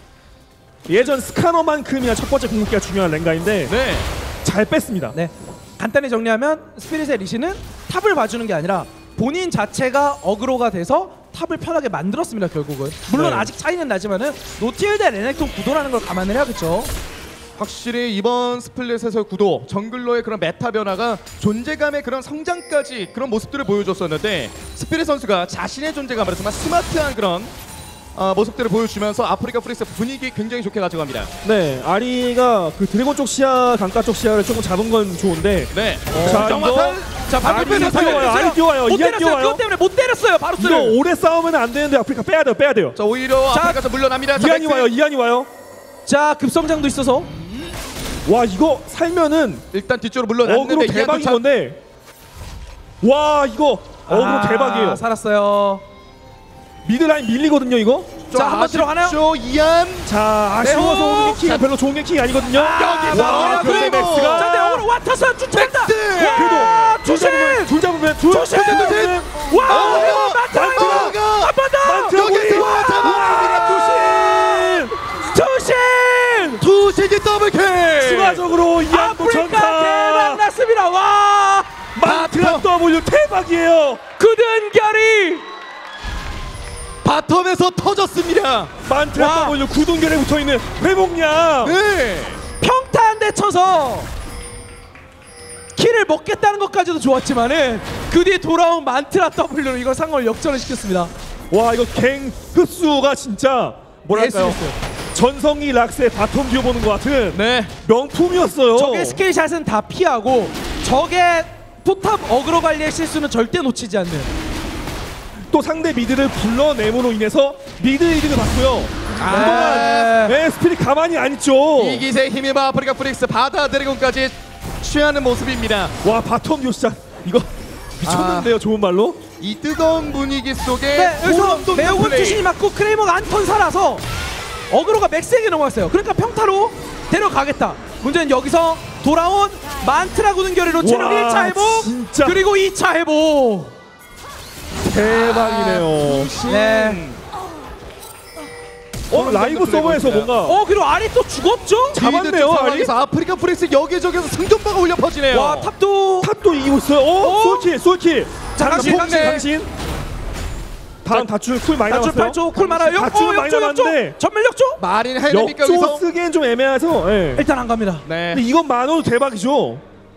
예전 스카너만큼이나 첫 번째 공격기가 중요한 랭가인데 네. 잘 뺐습니다. 네. 간단히 정리하면 스피릿의 리시는 탑을 봐주는 게 아니라 본인 자체가 어그로가 돼서 탑을 편하게 만들었습니다. 결국은 물론 네. 아직 차이는 나지만은 노틸 대 레넥톤 구도라는 걸 감안을 해야겠죠. 확실히 이번 스플릿에서 구도 정글러의 그런 메타 변화가 존재감의 그런 성장까지 그런 모습들을 보여줬었는데 스피릿 선수가 자신의 존재감을 정말 스마트한 그런 어, 모습들을 보여주면서 아프리카 프릭스 분위기 굉장히 좋게 가져갑니다. 네, 아리가 그 드래곤 쪽 시야, 강가 쪽 시야를 조금 잡은 건 좋은데 네. 자, 정화살. 자 아리 방금 뛰어와요, 아리 뛰어와요, 못 이안 때렸어요. 뛰어와요. 그것 때문에 못 때렸어요. 바로 이거 쓰를. 오래 싸우면 안 되는데 아프리카 빼야 돼요, 빼야 돼요. 자 오히려 자, 아프리카에서 물러납니다. 자, 이안이 맥스. 와요, 이안이 와요. 자 급성장도 있어서 와, 이거 살면은 일단 뒤쪽으로 어그로 물러났는데 대박인 이안도 건데. 와, 이거 어그로 아, 대박이에요. 살았어요. 미드라인 밀리거든요, 이거. 자 한번 들어가나요? 아쉽죠, 이안. 자, 아쉬워서 네. 오는 킹이 별로 좋은 킹이 아니거든요. 여기서 와, 그런데 그리고. 맥스가 자, 네, 오늘 와타사 쫓아간다. 그래도 둘 조심! 잡으면 둘 잡으면 둘 조심! 잡으면 와, 어, 마트라 마트라가 한번 더. 마트라 여기서 잡아갑니다. 조심! 투시기 더블킬. 추가적으로 이안도 아프리카 대박 전타. 났습니다. 와, 마트라 W 대박이에요. 굳은결이 바텀에서 터졌습니다. 만트라 와. W 구동결에 붙어있는 회복량. 네. 평타 한 대 쳐서 킬을 먹겠다는 것까지도 좋았지만은 그 뒤에 돌아온 만트라 W로 이걸 상황을 역전을 시켰습니다. 와, 이거 갱 흡수가 진짜 뭐랄까요, 예술이었어요. 전성기 락스의 바텀 뛰어보는 것 같은 네. 명품이었어요. 적의 스킬샷은 다 피하고 적의 포탑 어그로 관리의 실수는 절대 놓치지 않는. 또 상대 미드를 불러내므로 인해서 미드 이득을 봤고요. 아. 그동안 네, 스피릿 가만히 안 있죠. 이 기세 힘입어 아프리카 프릭스 바다 드래곤까지 취하는 모습입니다. 와, 바텀 요시작 이거 미쳤는데요, 좋은 말로. 이 뜨거운 분위기 속에 네, 여기서 소름 돋는 매우군 플레이. 투신이 맞고 크레이머가 한 턴 살아서 어그로가 맥스에게 넘어갔어요. 그러니까 평타로 데려가겠다. 문제는 여기서 돌아온 만트라 구든결의로 체력 와, 일 차 회복 진짜. 그리고 이 차 회복. 대박이네요. 네. 어, 라이브 서버에서 뭔가 어 그리고 아리 또 죽었죠? 잡았네요, 아리. 상황에서 아프리카 프릭스 여기저기서 승전파가 울려 퍼지네요. 와 탑도 탑도 이기고 있어요. 어? 어? 솔킬, 솔킬. 자, 당신, 당신, 당신, 당신. 당신. 다음 다출 쿨 많이 다출 남았어요. 팔 초 쿨 많아요. 다출 어 많이 역조 역조 남았는데 전멸 역조. 마린 헬멧니까 역조 여기서. 쓰기엔 좀 애매해서. 예. 일단 안 갑니다. 네. 근데 이건 만원도 대박이죠.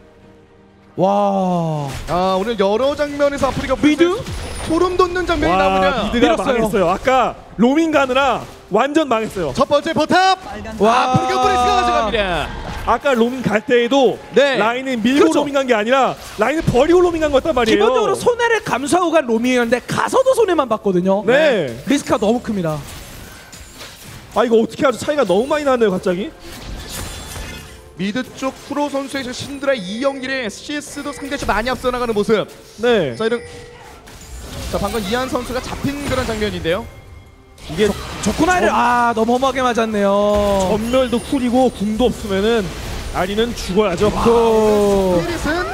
와 아 오늘 여러 장면에서 아프리카 프릭스 미드? 소름 돋는 장면이 와, 나오냐. 미드가 밀었어요. 망했어요. 아까 로밍 가느라 완전 망했어요. 첫 번째 포탑. 와. 아프리카 프릭스가 가져갑니다. 아까 로밍 갈 때에도 네. 라인은 밀고 그렇죠. 로밍 간 게 아니라 라인을 버리고 로밍 간 거였단 말이에요. 기본적으로 손해를 감수하고 간 로밍이었는데 가서도 손해만 봤거든요. 네. 리스크가 너무 큽니다. 아 이거 어떻게 하죠? 차이가 너무 많이 나네요 갑자기. 미드 쪽 프로 선수의 저 신드라 이영길의 씨에스도 상대치 많이 앞서 나가는 모습. 네. 자 이런 자 방금 이한 선수가 잡힌 그런 장면인데요. 이게 조코나이를 아 너무 험하게 맞았네요. 전멸도 쿨이고 궁도 없으면은 아리는 죽어야죠. 그 피릿은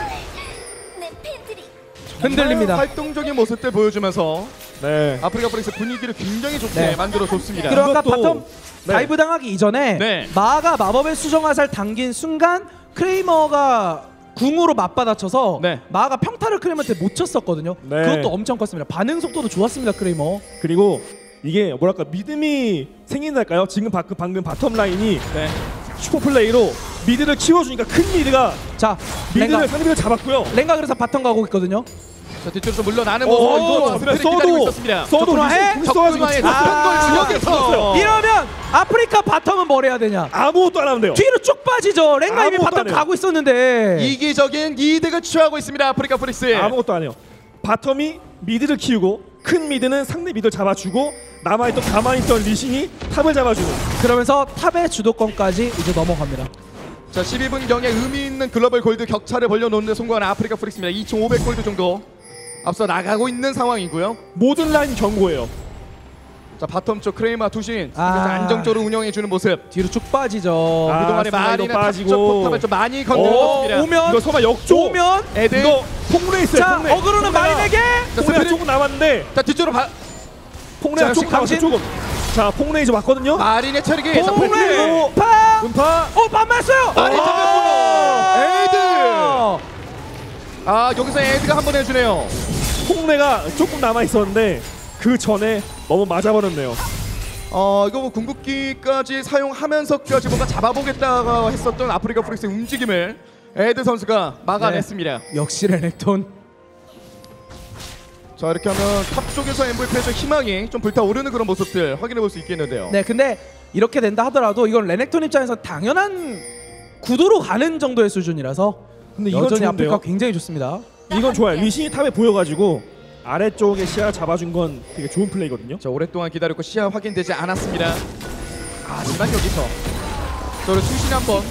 흔들립니다. 활동적인 모습들 보여주면서 네. 아프리카 프릭스 분위기를 굉장히 좋게 네. 만들어 줬습니다. 그리고 아까 이것도- 바텀 네. 다이브 당하기 이전에 네. 마가 마법의 수정화살 당긴 순간 크레이머가 궁으로 맞받아쳐서 네. 마가 평타를 크레이머한테 못 쳤었거든요. 네. 그것도 엄청 컸습니다. 반응 속도도 좋았습니다 크레이머. 그리고 이게 뭐랄까 믿음이 생긴달까요? 지금 바, 방금 바텀 라인이 네. 슈퍼 플레이로 미드를 키워주니까 큰 미드가 자 미드를 랭가 상대를 잡았고요. 랭가 그래서 바텀 가고 있거든요. 자 뒤쪽으로 좀 물러나는 어, 모습. 이거 전멸을 써도- 기다리고 있었습니다. 써도 적군화해? 리신 궁 써가지고 적군화해 죽었어요. 나쁜 걸 주력에서. 이러면 아프리카 바텀은 뭘 해야 되냐? 아무것도 안 하면 돼요. 뒤로 쭉 빠지죠. 랭가 이미 아무것도 안 바텀 해요. 가고 있었는데. 이기적인 이득을 취하고 있습니다. 아프리카 프릭스. 아무것도 안 해요. 바텀이 미드를 키우고 큰 미드는 상대 미드를 잡아주고 남아있던 가만히 있던 리신이 탑을 잡아주는. 그러면서 탑의 주도권까지 이제 넘어갑니다. 자 십이 분 경에 의미 있는 글로벌 골드 격차를 벌려놓는 성공한 아프리카 프릭스입니다. 이천오백 골드 정도 앞서 나가고 있는 상황이고요. 모든 라인 경고예요. 자 바텀 쪽 크레이마 투신 아. 안정적으로 운영해주는 모습. 뒤로 쭉 빠지죠. 아, 그동안에 스나이도 마린의 빠지고. 탑쪽 포탑을 좀 많이 어, 건드렸습니다. 오면 이거 설마 역조? 오면 애들. 이거 폭레 있어요. 자 폭레. 어그로는 폭레가- 마린에게. 자, 폭레가 스피릿- 조금 남았는데 자 뒤쪽으로 봐. 폭레가 자, 조금 남았어요. 강신. 조금. 자 폭레 이제 왔거든요. 마린의 체력이 자, 폭레 폭레. 파. 음파. 어 반말했어요. 마린 잡혔고 에이드. 어. 아 여기서 에이드가 한 번 해주네요. 폭레가 조금 남아 있었는데 그 전에 너무 맞아버렸네요. 어 이거 뭐 궁극기까지 사용하면서까지 뭔가 잡아보겠다고 했었던 아프리카 프릭스의 움직임을 에이드 선수가 막아냈습니다. 역시 레넥톤. 자 이렇게 하면 탑 쪽에서 엠브이피의 좀 희망이 좀 불타오르는 그런 모습들 확인해 볼 수 있겠는데요. 네 근데 이렇게 된다 하더라도 이건 레넥톤 입장에서 당연한 구도로 가는 정도의 수준이라서 근데 이건 여전히 좋은데요. 아프리카 굉장히 좋습니다. 이건 좋아요. 리신이 탑에 보여가지고 아래쪽에 시야 잡아준 건 되게 좋은 플레이거든요. 자 오랫동안 기다렸고 시야 확인되지 않았습니다. 하지만 여기서 저를 투신 한번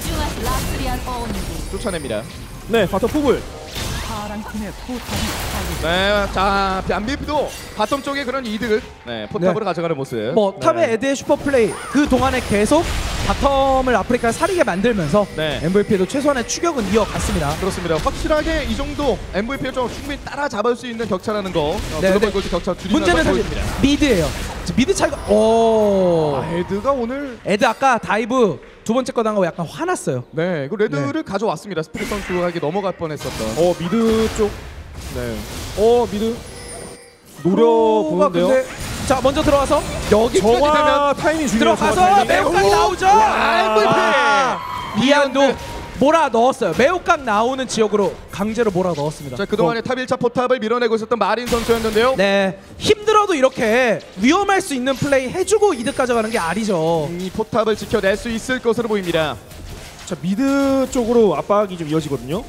쫓아냅니다. 네, 바텀 포블. 파란 팀의 포탑이 파괴. 네, 자 엠브이피도 바텀 쪽에 그런 이득을 네, 포탑으로 네. 가져가는 모습. 뭐 네. 탑의 에드의 슈퍼 플레이 그 동안에 계속 바텀을 아프리카를 사리게 만들면서 네. 엠브이피에도 최소한의 추격은 이어갔습니다. 그렇습니다. 확실하게 이 정도 엠브이피를 좀 충분히 따라잡을 수 있는 격차라는 거. 어, 네, 글로벌 네. 골드 격차 줄이는 문제는 사실 보여줍니다. 미드예요. 미드 차이가 오 아, 에드가 오늘 에드 아까 다이브 두 번째 거 당하고 약간 화났어요. 네, 그 레드를 가져왔습니다. 스피릿 선수에게 넘어갈 뻔했었던. 어 미드 쪽. 네. 어 미드. 노려 프로가 보는데요. 근데 자 먼저 들어와서 여기까지 정화 되면 타이밍 중요해요. 들어가서 정화 타이밍. 매혹각이 나오죠. 와, 엠브이피! 아, 미안도 몰아 넣었어요. 매혹각 나오는 지역으로 강제로 몰아 넣었습니다. 자 그동안에 탑 일 차 포탑을 밀어내고 있었던 마린 선수였는데요. 네 힘들어도 이렇게 위험할 수 있는 플레이 해주고 이득 가져가는 게 아니죠. 이 포탑을 지켜낼 수 있을 것으로 보입니다. 자 미드 쪽으로 압박이 좀 이어지거든요.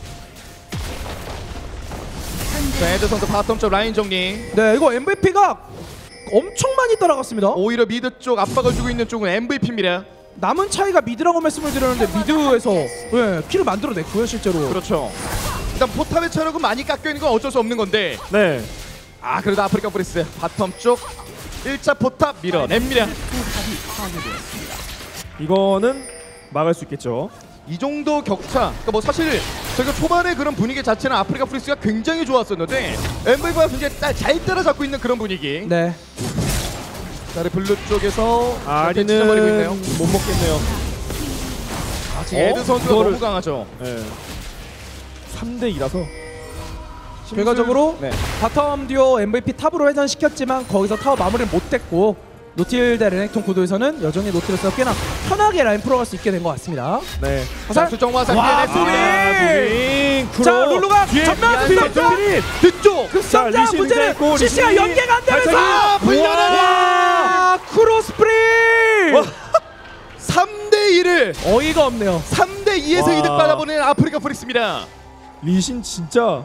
자, 에드 선수 바텀 쪽 라인 정리. 네 이거 엠브이피가 엄청 많이 따라갔습니다. 오히려 미드 쪽 압박을 주고 있는 쪽은 엠브이피입니다. 남은 차이가 미드라고 말씀을 드렸는데 미드에서 네, 키를 만들어냈고요 실제로. 그렇죠. 일단 포탑의 체력은 많이 깎여 있는 건 어쩔 수 없는 건데. 네. 아 그래도 아프리카 프리스 바텀 쪽 일 차 포탑 밀어냅니다. 포탑이 파괴되었습니다. 이거는 막을 수 있겠죠. 이 정도 격차. 그러니까 뭐 사실 저희가 초반에 그런 분위기 자체는 아프리카 프리스가 굉장히 좋았었는데 엠브이피가 굉장히 따, 잘 따라잡고 있는 그런 분위기. 네. 자, 우리 블루 쪽에서 아리는 찢어버리고 있네요. 못 먹겠네요. 아직 에드 선수가 그거를- 너무 강하죠. 네. 삼 대 이라서 결과적으로 네. 바텀 듀오 엠브이피 탑으로 회전시켰지만 거기서 타워 마무리를 못했고 노틸 대 레넥톤 구도에서는 여전히 노틸에서 꽤나 편하게 라인 풀어갈 수 있게 된 것 같습니다. 네. 자, 수정 화살 와, 뒤에 넥톤이 아, 무빙 자, 룰루가 뒤에 전면 뒤에 급성장! 뒤에 뒤쪽 급성자 리신 문제는 등장했고, 씨씨가 리신이 연계가 안 되면서 발차기! 불려나가! 와 크로스프링 삼 대 이를 어이가 없네요. 삼 대 이에서 와. 이득 받아보는 아프리카 프릭스입니다. 리신 진짜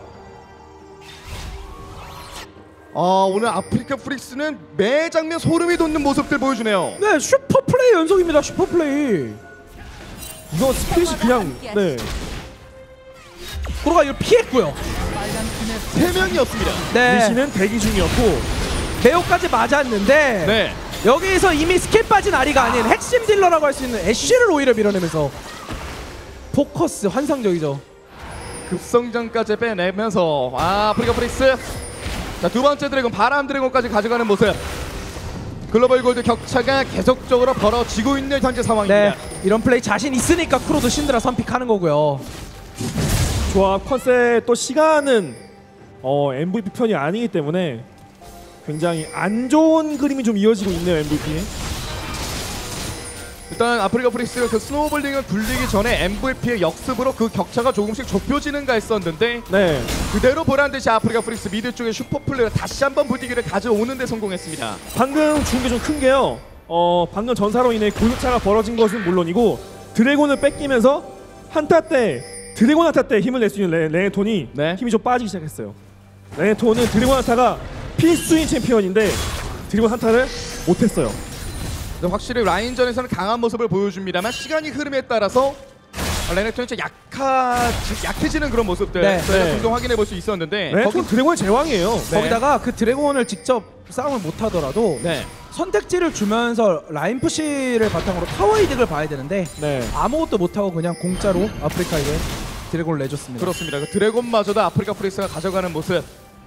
아, 오늘 아프리카 프릭스는 매 장면 소름이 돋는 모습들 보여주네요. 네 슈퍼 플레이 연속입니다. 슈퍼 플레이. 이거 스피릿이 그냥 네. 코로가 이걸 피했고요. 세 명이었습니다. 네 리신은 대기 중이었고 메오까지 맞았는데 네. 여기서 이미 스킬 빠진 아리가 아닌 핵심 딜러라고 할 수 있는 애쉬를 오히려 밀어내면서 포커스 환상적이죠. 급성장까지 빼내면서 아, 아프리카 프릭스. 자, 두 번째 드래곤 바람 드래곤까지 가져가는 모습. 글로벌 골드 격차가 계속적으로 벌어지고 있는 현재 상황입니다. 네 이런 플레이 자신 있으니까 크로도 신드라 선픽하는 거고요. 조합 컨셉 또 시간은 어, 엠브이피 편이 아니기 때문에 굉장히 안 좋은 그림이 좀 이어지고 있네요. 엠브이피. 일단 아프리카 프릭스가 그 스노우볼링을 굴리기 전에 엠브이피의 역습으로 그 격차가 조금씩 좁혀지는가 했었는데 네. 그대로 보란 듯이 아프리카 프릭스 미드 쪽에 슈퍼플레이가 다시 한번 분위기를 가져오는 데 성공했습니다. 방금 준 게 좀 큰 게요. 어, 방금 전사로 인해 골격차가 벌어진 것은 물론이고 드래곤을 뺏기면서 한타 때 드래곤 한타 때 힘을 낼 수 있는 레, 레네톤이 네. 힘이 좀 빠지기 시작했어요. 레네톤은 드래곤 한타가 필수인 챔피언인데 드래곤 한타를 못했어요. 근데 확실히 라인전에서는 강한 모습을 보여줍니다만 시간이 흐름에 따라서 레넥톤이 좀 약하, 약해지는 그런 모습들 네. 저희가 네. 종종 확인해 볼 수 있었는데 레네톤 거기- 드래곤의 제왕이에요. 네. 거기다가 그 드래곤을 직접 싸움을 못하더라도 네. 선택지를 주면서 라인 푸시를 바탕으로 타워 이득을 봐야 되는데 네. 아무것도 못하고 그냥 공짜로 아프리카에게 드래곤을 내줬습니다. 그렇습니다. 그 드래곤마저도 아프리카 프릭스가 가져가는 모습.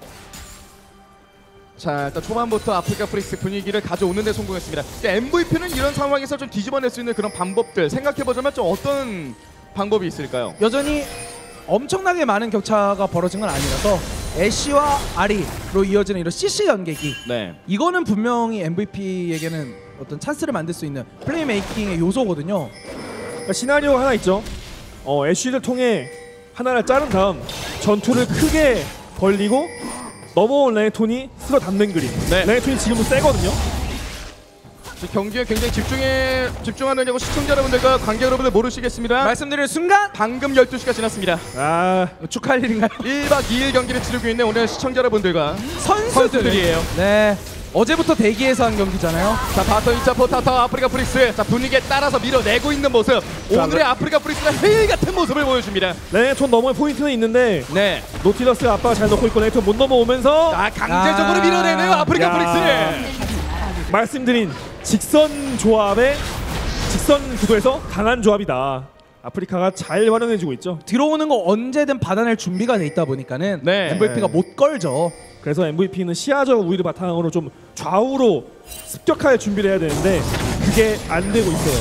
자, 일단 초반부터 아프리카 프릭스 분위기를 가져오는 데 성공했습니다. 엠브이피는 이런 상황에서 좀 뒤집어낼 수 있는 그런 방법들 생각해보자면 좀 어떤 방법이 있을까요? 여전히 엄청나게 많은 격차가 벌어진 건 아니라서 애쉬와 아리로 이어지는 이런 씨씨 연계기 네. 이거는 분명히 엠브이피에게는 어떤 찬스를 만들 수 있는 플레이메이킹의 요소거든요. 그러니까 시나리오가 하나 있죠. 어, 애쉬를 통해 하나를 자른 다음 전투를 크게 벌리고 넘어온 레네톤이 쓸어 담는 그림. 네. 레네톤이 지금도 세거든요. 지금 경기에 굉장히 집중해 집중하느냐고 시청자 여러분들과 관객 여러분들 모르시겠습니다. 말씀드리는 순간 방금 열두 시가 지났습니다. 아, 축하할 일인가요? 일 박 이 일 경기를 치르고 있는 오늘 시청자 여러분들과 선수들. 선수들이에요. 네. 어제부터 대기해서 한 경기잖아요. 자, 바텀 이 차 포타터 아프리카 프릭스. 자, 분위기에 따라서 밀어내고 있는 모습. 오늘의 네. 아프리카 프릭스가 회의 같은 모습을 보여줍니다. 레네톤 넘어올 포인트는 있는데 네. 노틸러스 아빠가 잘 넣고 있고 레네톤 못 넘어오면서 자, 강제적으로 아. 밀어내네요 아프리카 야. 프릭스를. 말씀드린 직선 조합의 직선 구도에서 강한 조합이다. 아프리카가 잘 활용해주고 있죠. 들어오는 거 언제든 받아낼 준비가 돼 있다 보니까는 네. 엠브이피가 못 걸죠. 그래서 엠브이피는 시야적 우위를 바탕으로 좀 좌우로 습격할 준비를 해야 되는데 그게 안 되고 있어요.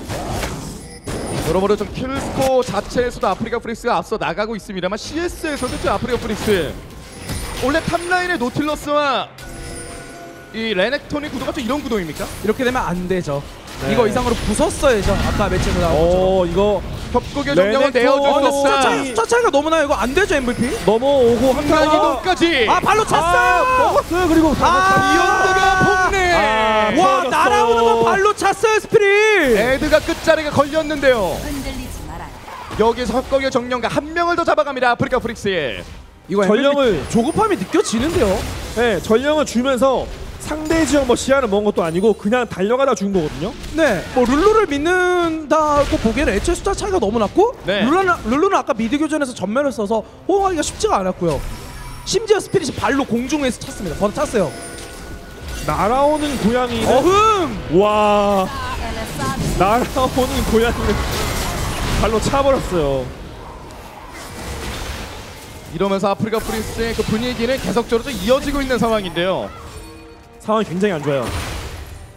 여러모로 좀 킬스코어 자체에서도 아프리카 프릭스가 앞서 나가고 있습니다만 씨에스에서도 좀 아프리카 프릭스 원래 탑라인의 노틸러스와 이 레넥톤의 구도가 좀 이런 구도입니까? 이렇게 되면 안 되죠. 네. 이거 이상으로 부쉈어야죠. 아까 매치에서 나온 것처럼. 어 이거 협곡의 정령을 레넥톤. 내어줄 어, 수 근데 숫자, 없다. 차이, 숫자 차이가 너무 나요. 이거 안 되죠 엠브이피? 넘어오고 한강 한강 이동까지. 아 발로 찼어요. 먹었어요. 그리고 이언드가 폭내. 아, 와 터졌어. 날아오는 거 발로 찼어요 스피릿. 에드가 끝자리가 걸렸는데요. 흔들리지 말아요. 여기서 협곡의 정령과 한 명을 더 잡아갑니다. 아프리카 프릭스. 이거 전령을 조급함이 느껴지는데요. 네, 전령을 주면서 상대 지역 뭐 시야를 먹은 것도 아니고 그냥 달려가다 죽은 거거든요. 네, 뭐 룰루를 믿는다고 보기에는 애초에 숫자 차이가 너무 났고 네. 룰루는, 룰루는 아까 미드 교전에서 전면을 써서 호응하기가 쉽지가 않았고요. 심지어 스피릿이 발로 공중에서 찼습니다. 번호 찼어요. 날아오는 고양이는 어흥! 와 날아오는 고양이를 발로 차버렸어요. 이러면서 아프리카 프릭스의 그 분위기는 계속적으로 좀 이어지고 있는 상황인데요. 상황이 굉장히 안 좋아요.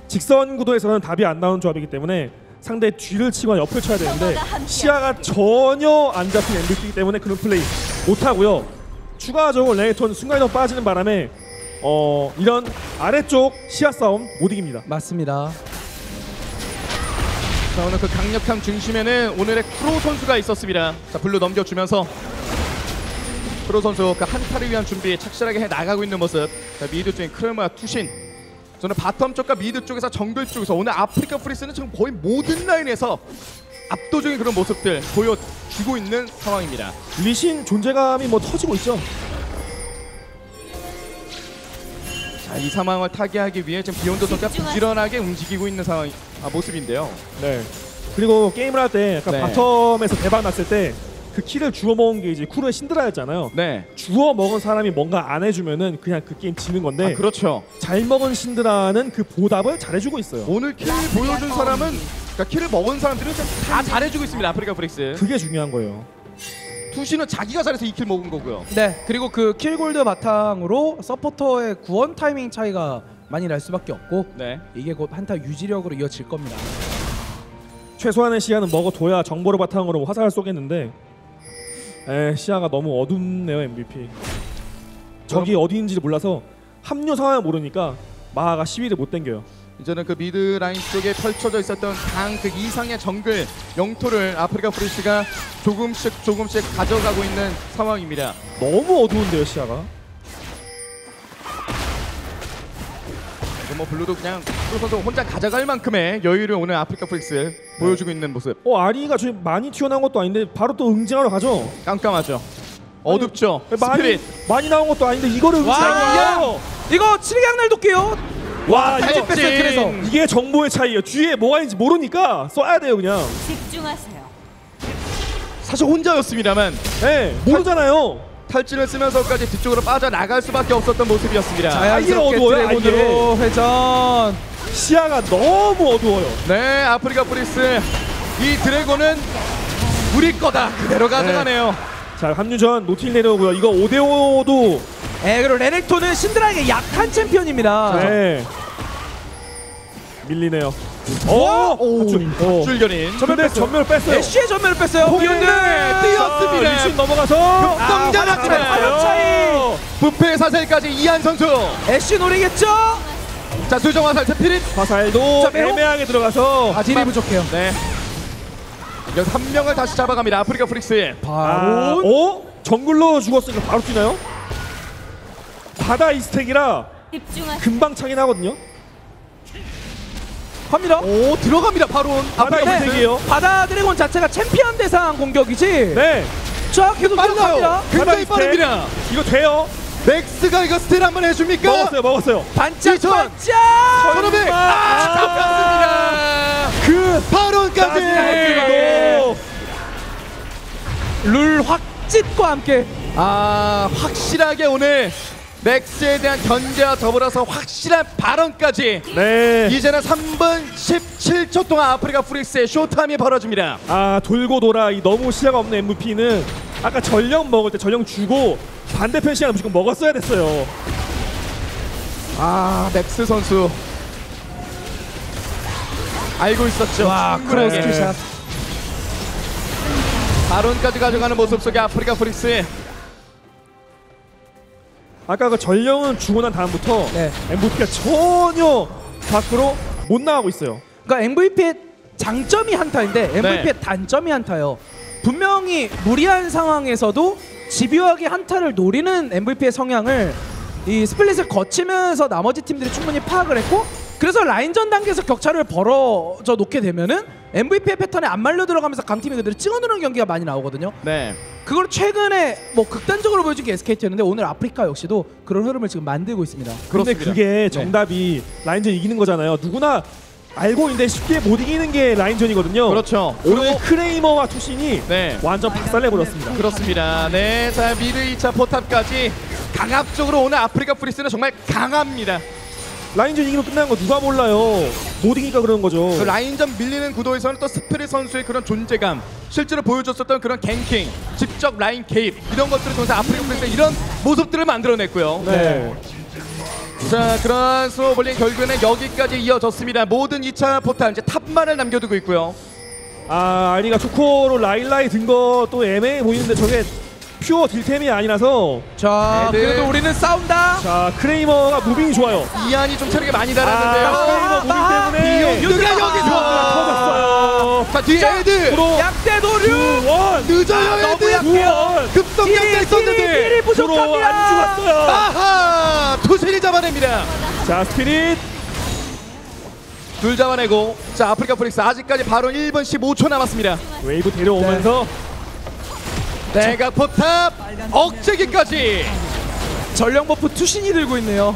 직선 구도에서는 답이 안 나오는 조합이기 때문에 상대 뒤를 치거나 옆을 쳐야 되는데 시야가 전혀 안 잡힌 엠브이피이기 때문에 그런 플레이 못하고요. 추가적으로 레넥톤 순간이동 빠지는 바람에 어 이런 아래쪽 시야 싸움 못 이깁니다. 맞습니다. 자, 오늘 그 강력함 중심에는 오늘의 크로 선수가 있었습니다. 자, 블루 넘겨주면서 크로 선수 그 한타를 위한 준비 착실하게 해 나가고 있는 모습. 자, 미드 쪽인 크레마 투신. 저는 바텀 쪽과 미드 쪽에서 정글 쪽에서 오늘 아프리카 프리스는 지금 거의 모든 라인에서 압도적인 그런 모습들 보여주고 있는 상황입니다. 리신 존재감이 뭐 터지고 있죠. 자, 이 상황을 타개하기 위해 지금 비욘드 선수가 부지런하게 움직이고 있는 상황 아, 모습인데요. 네. 그리고 게임을 할 때 약간 네. 바텀에서 대박 났을 때 그 킬을 주워 먹은 게 이제 쿠르의 신드라였잖아요. 네. 주워 먹은 사람이 뭔가 안 해주면은 그냥 그 게임 지는 건데 아, 그렇죠. 잘 먹은 신드라는 그 보답을 잘해주고 있어요. 오늘 킬 보여준 사람은 그러니까 킬을 먹은 사람들은 다 잘해주고 있습니다. 아프리카 프릭스. 그게 중요한 거예요. 투시는 자기가 잘해서 이 킬 먹은 거고요. 네, 그리고 그 킬골드 바탕으로 서포터의 구원 타이밍 차이가 많이 날 수밖에 없고 네. 이게 곧 한타 유지력으로 이어질 겁니다. 최소한의 시야는 먹어둬야 정보를 바탕으로 화살을 쏘겠는데 에 시야가 너무 어둡네요. 엠브이피 적이 어디인지 몰라서 합류 상황을 모르니까 마하가 시위를 못 당겨요. 이제는 그 미드 라인 쪽에 펼쳐져 있었던 강 그 이상의 정글 영토를 아프리카 프리스가 조금씩 조금씩 가져가고 있는 상황입니다. 너무 어두운데요 시야가. 뭐 블루도 그냥 블루 선수 혼자 가져갈 만큼의 여유를 오늘 아프리카 프리스 보여주고 있는 모습. 어 아리가 좀 많이 튀어나온 것도 아닌데 바로 또 응징하러 가죠. 깜깜하죠. 어둡죠. 많이 스피릿. 많이 나온 것도 아닌데 이거를 와, 응징하러. 이거 칠각날 도끼요. 와 탈진 이거 뺐어요. 그래서 이게 정보의 차이예요. 뒤에 뭐가 있는지 모르니까 써야 돼요 그냥. 집중하세요. 사실 혼자였습니다만 네 모르잖아요. 탈진을 쓰면서까지 뒤쪽으로 빠져나갈 수밖에 없었던 모습이었습니다. 자연스럽게 어두워요, 드래곤으로 회전. 시야가 너무 어두워요. 네, 아프리카 프리스 이 드래곤은 우리 거다 그대로 가져가네요. 자 합류전 노틸 내려오고요. 이거 오 대 오도 네, 그리고 레넥톤은 신드라에게 약한 챔피언입니다. 네. 밀리네요. 오, 오, 어. 줄겨린 전멸 뺐 전멸 뺐어요. 애쉬의 전멸을 뺐어요. 포기했네. 뛰었습니다. 리신 넘어가서 덩자 맞지만 화력 차이. 부패 사슬까지 이한 선수. 애쉬 노리겠죠? 자, 수정 화살 테피릿. 화살도 자, 매우- 애매하게 들어가서 아, 딜이 부족해요. 네. 여기서 한 명을 다시 잡아갑니다. 아프리카 프릭스. 아, 어? 정글로 죽었으니까 바로 뛰나요? 바다 이스택이라 집중하세요. 금방 차긴 하거든요. 갑니다. 오, 들어갑니다. 바로 바다 아프리카 프릭스. 이스택이에요. 바다 드래곤 자체가 챔피언 대상 공격이지. 네. 자, 계속 빨라요. 들어갑니다. 굉장히 바다 빠릅니다. 이스택. 이거 돼요? 맥스가 이거 스틸 한번 해줍니까? 먹었어요, 먹었어요. 반짝 이천. 반짝. 천오백. 아, 잡혔습니다. 그 발언까지. 그리고 룰 확짓과 함께 아, 확실하게 오늘 맥스에 대한 견제와 더불어서 확실한 발언까지. 네. 이제는 삼 분 십칠 초 동안 아프리카 프릭스의 쇼타임이 벌어집니다. 아 돌고 돌아 이 너무 시야가 없는 엠브이피는 아까 전령 먹을 때 전령 주고 반대편 시야를 무조건 먹었어야 됐어요. 아, 맥스 선수 알고 있었죠. 와, 그래. 크로스 킬샷. 발언까지 가져가는 모습 속에 아프리카 프릭스. 아까 그 전령은 주고 난 다음부터 네. 엠브이피가 전혀 밖으로 못 나가고 있어요. 그러니까 엠브이피의 장점이 한타인데 엠브이피의 네. 단점이 한타예요. 분명히 무리한 상황에서도 집요하게 한타를 노리는 엠브이피의 성향을 이 스플릿을 거치면서 나머지 팀들이 충분히 파악을 했고, 그래서 라인전 단계에서 격차를 벌어져 놓게 되면은 엠브이피의 패턴에 안 말려 들어가면서 강팀이 그대로 찍어누르는 경기가 많이 나오거든요. 네. 그걸 최근에 뭐 극단적으로 보여준 게 에스케이티였는데 오늘 아프리카 역시도 그런 흐름을 지금 만들고 있습니다. 근데 그렇습니다. 그게 정답이 라인전 이기는 거잖아요. 누구나 알고 있는데 쉽게 못 이기는 게 라인전이거든요. 그렇죠. 오늘 크레이머와 투신이 네. 완전 박살내버렸습니다. 그렇습니다. 네, 자 미드 이 차 포탑까지 강압적으로 오늘 아프리카 프리스는 정말 강합니다. 라인전 이기면 끝나는 거 누가 몰라요. 못 이기니까 그러는 거죠. 그 라인전 밀리는 구도에서는 또 스프릿 선수의 그런 존재감, 실제로 보여줬었던 그런 갱킹, 직접 라인 개입 이런 것들을 통해서 아프리카 프리스가 이런 모습들을 만들어냈고요. 네. 자, 그런 스노볼링 결국에는 여기까지 이어졌습니다. 모든 이 차 포탑 이제 탑만을 남겨두고 있고요. 아, 아리가 초코로 라일라이 든 것도 애매해 보이는데 저게 퓨어 딜템이 아니라서. 자, 네, 네. 그래도 우리는 싸운다. 자, 크레이머가 무빙이 좋아요. 이안이 좀 체력이 많이 아, 달았는데요. 크레이머 아, 무빙 때문에 비욘드가 여기서 터졌어요. 자, 뒤에 에드 프로 약대 도류. 원 늦어요. 아, 너무 에드 약해요. 급성장 딜이 됐었는데 프로 부족합니다. 안 죽었어요. 아하 투신이 잡아냅니다. 자, 스피릿. 둘 잡아내고 자 아프리카 프릭스 아직까지 바로 일 분 십오 초 남았습니다. 웨이브 데려오면서 대각 포탑 억제기까지. 전령 버프 투신이 들고 있네요.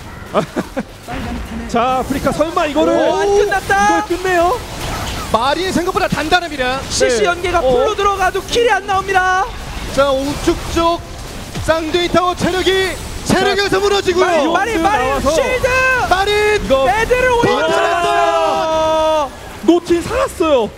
자, 아프리카 설마 이거를 오, 안 끝났다. 이걸 끝내요? 마린이 생각보다 단단합니다. 씨씨 네. 연계가 어. 풀로 들어가도 킬이 안 나옵니다. 자 우측 쪽 쌍둥이 타워 체력이 체력에서 무너지고요. 마린 마린 마린 나와서. 쉴드. 마린 이거 애들을 올려놨어요. 노틸 살았어요.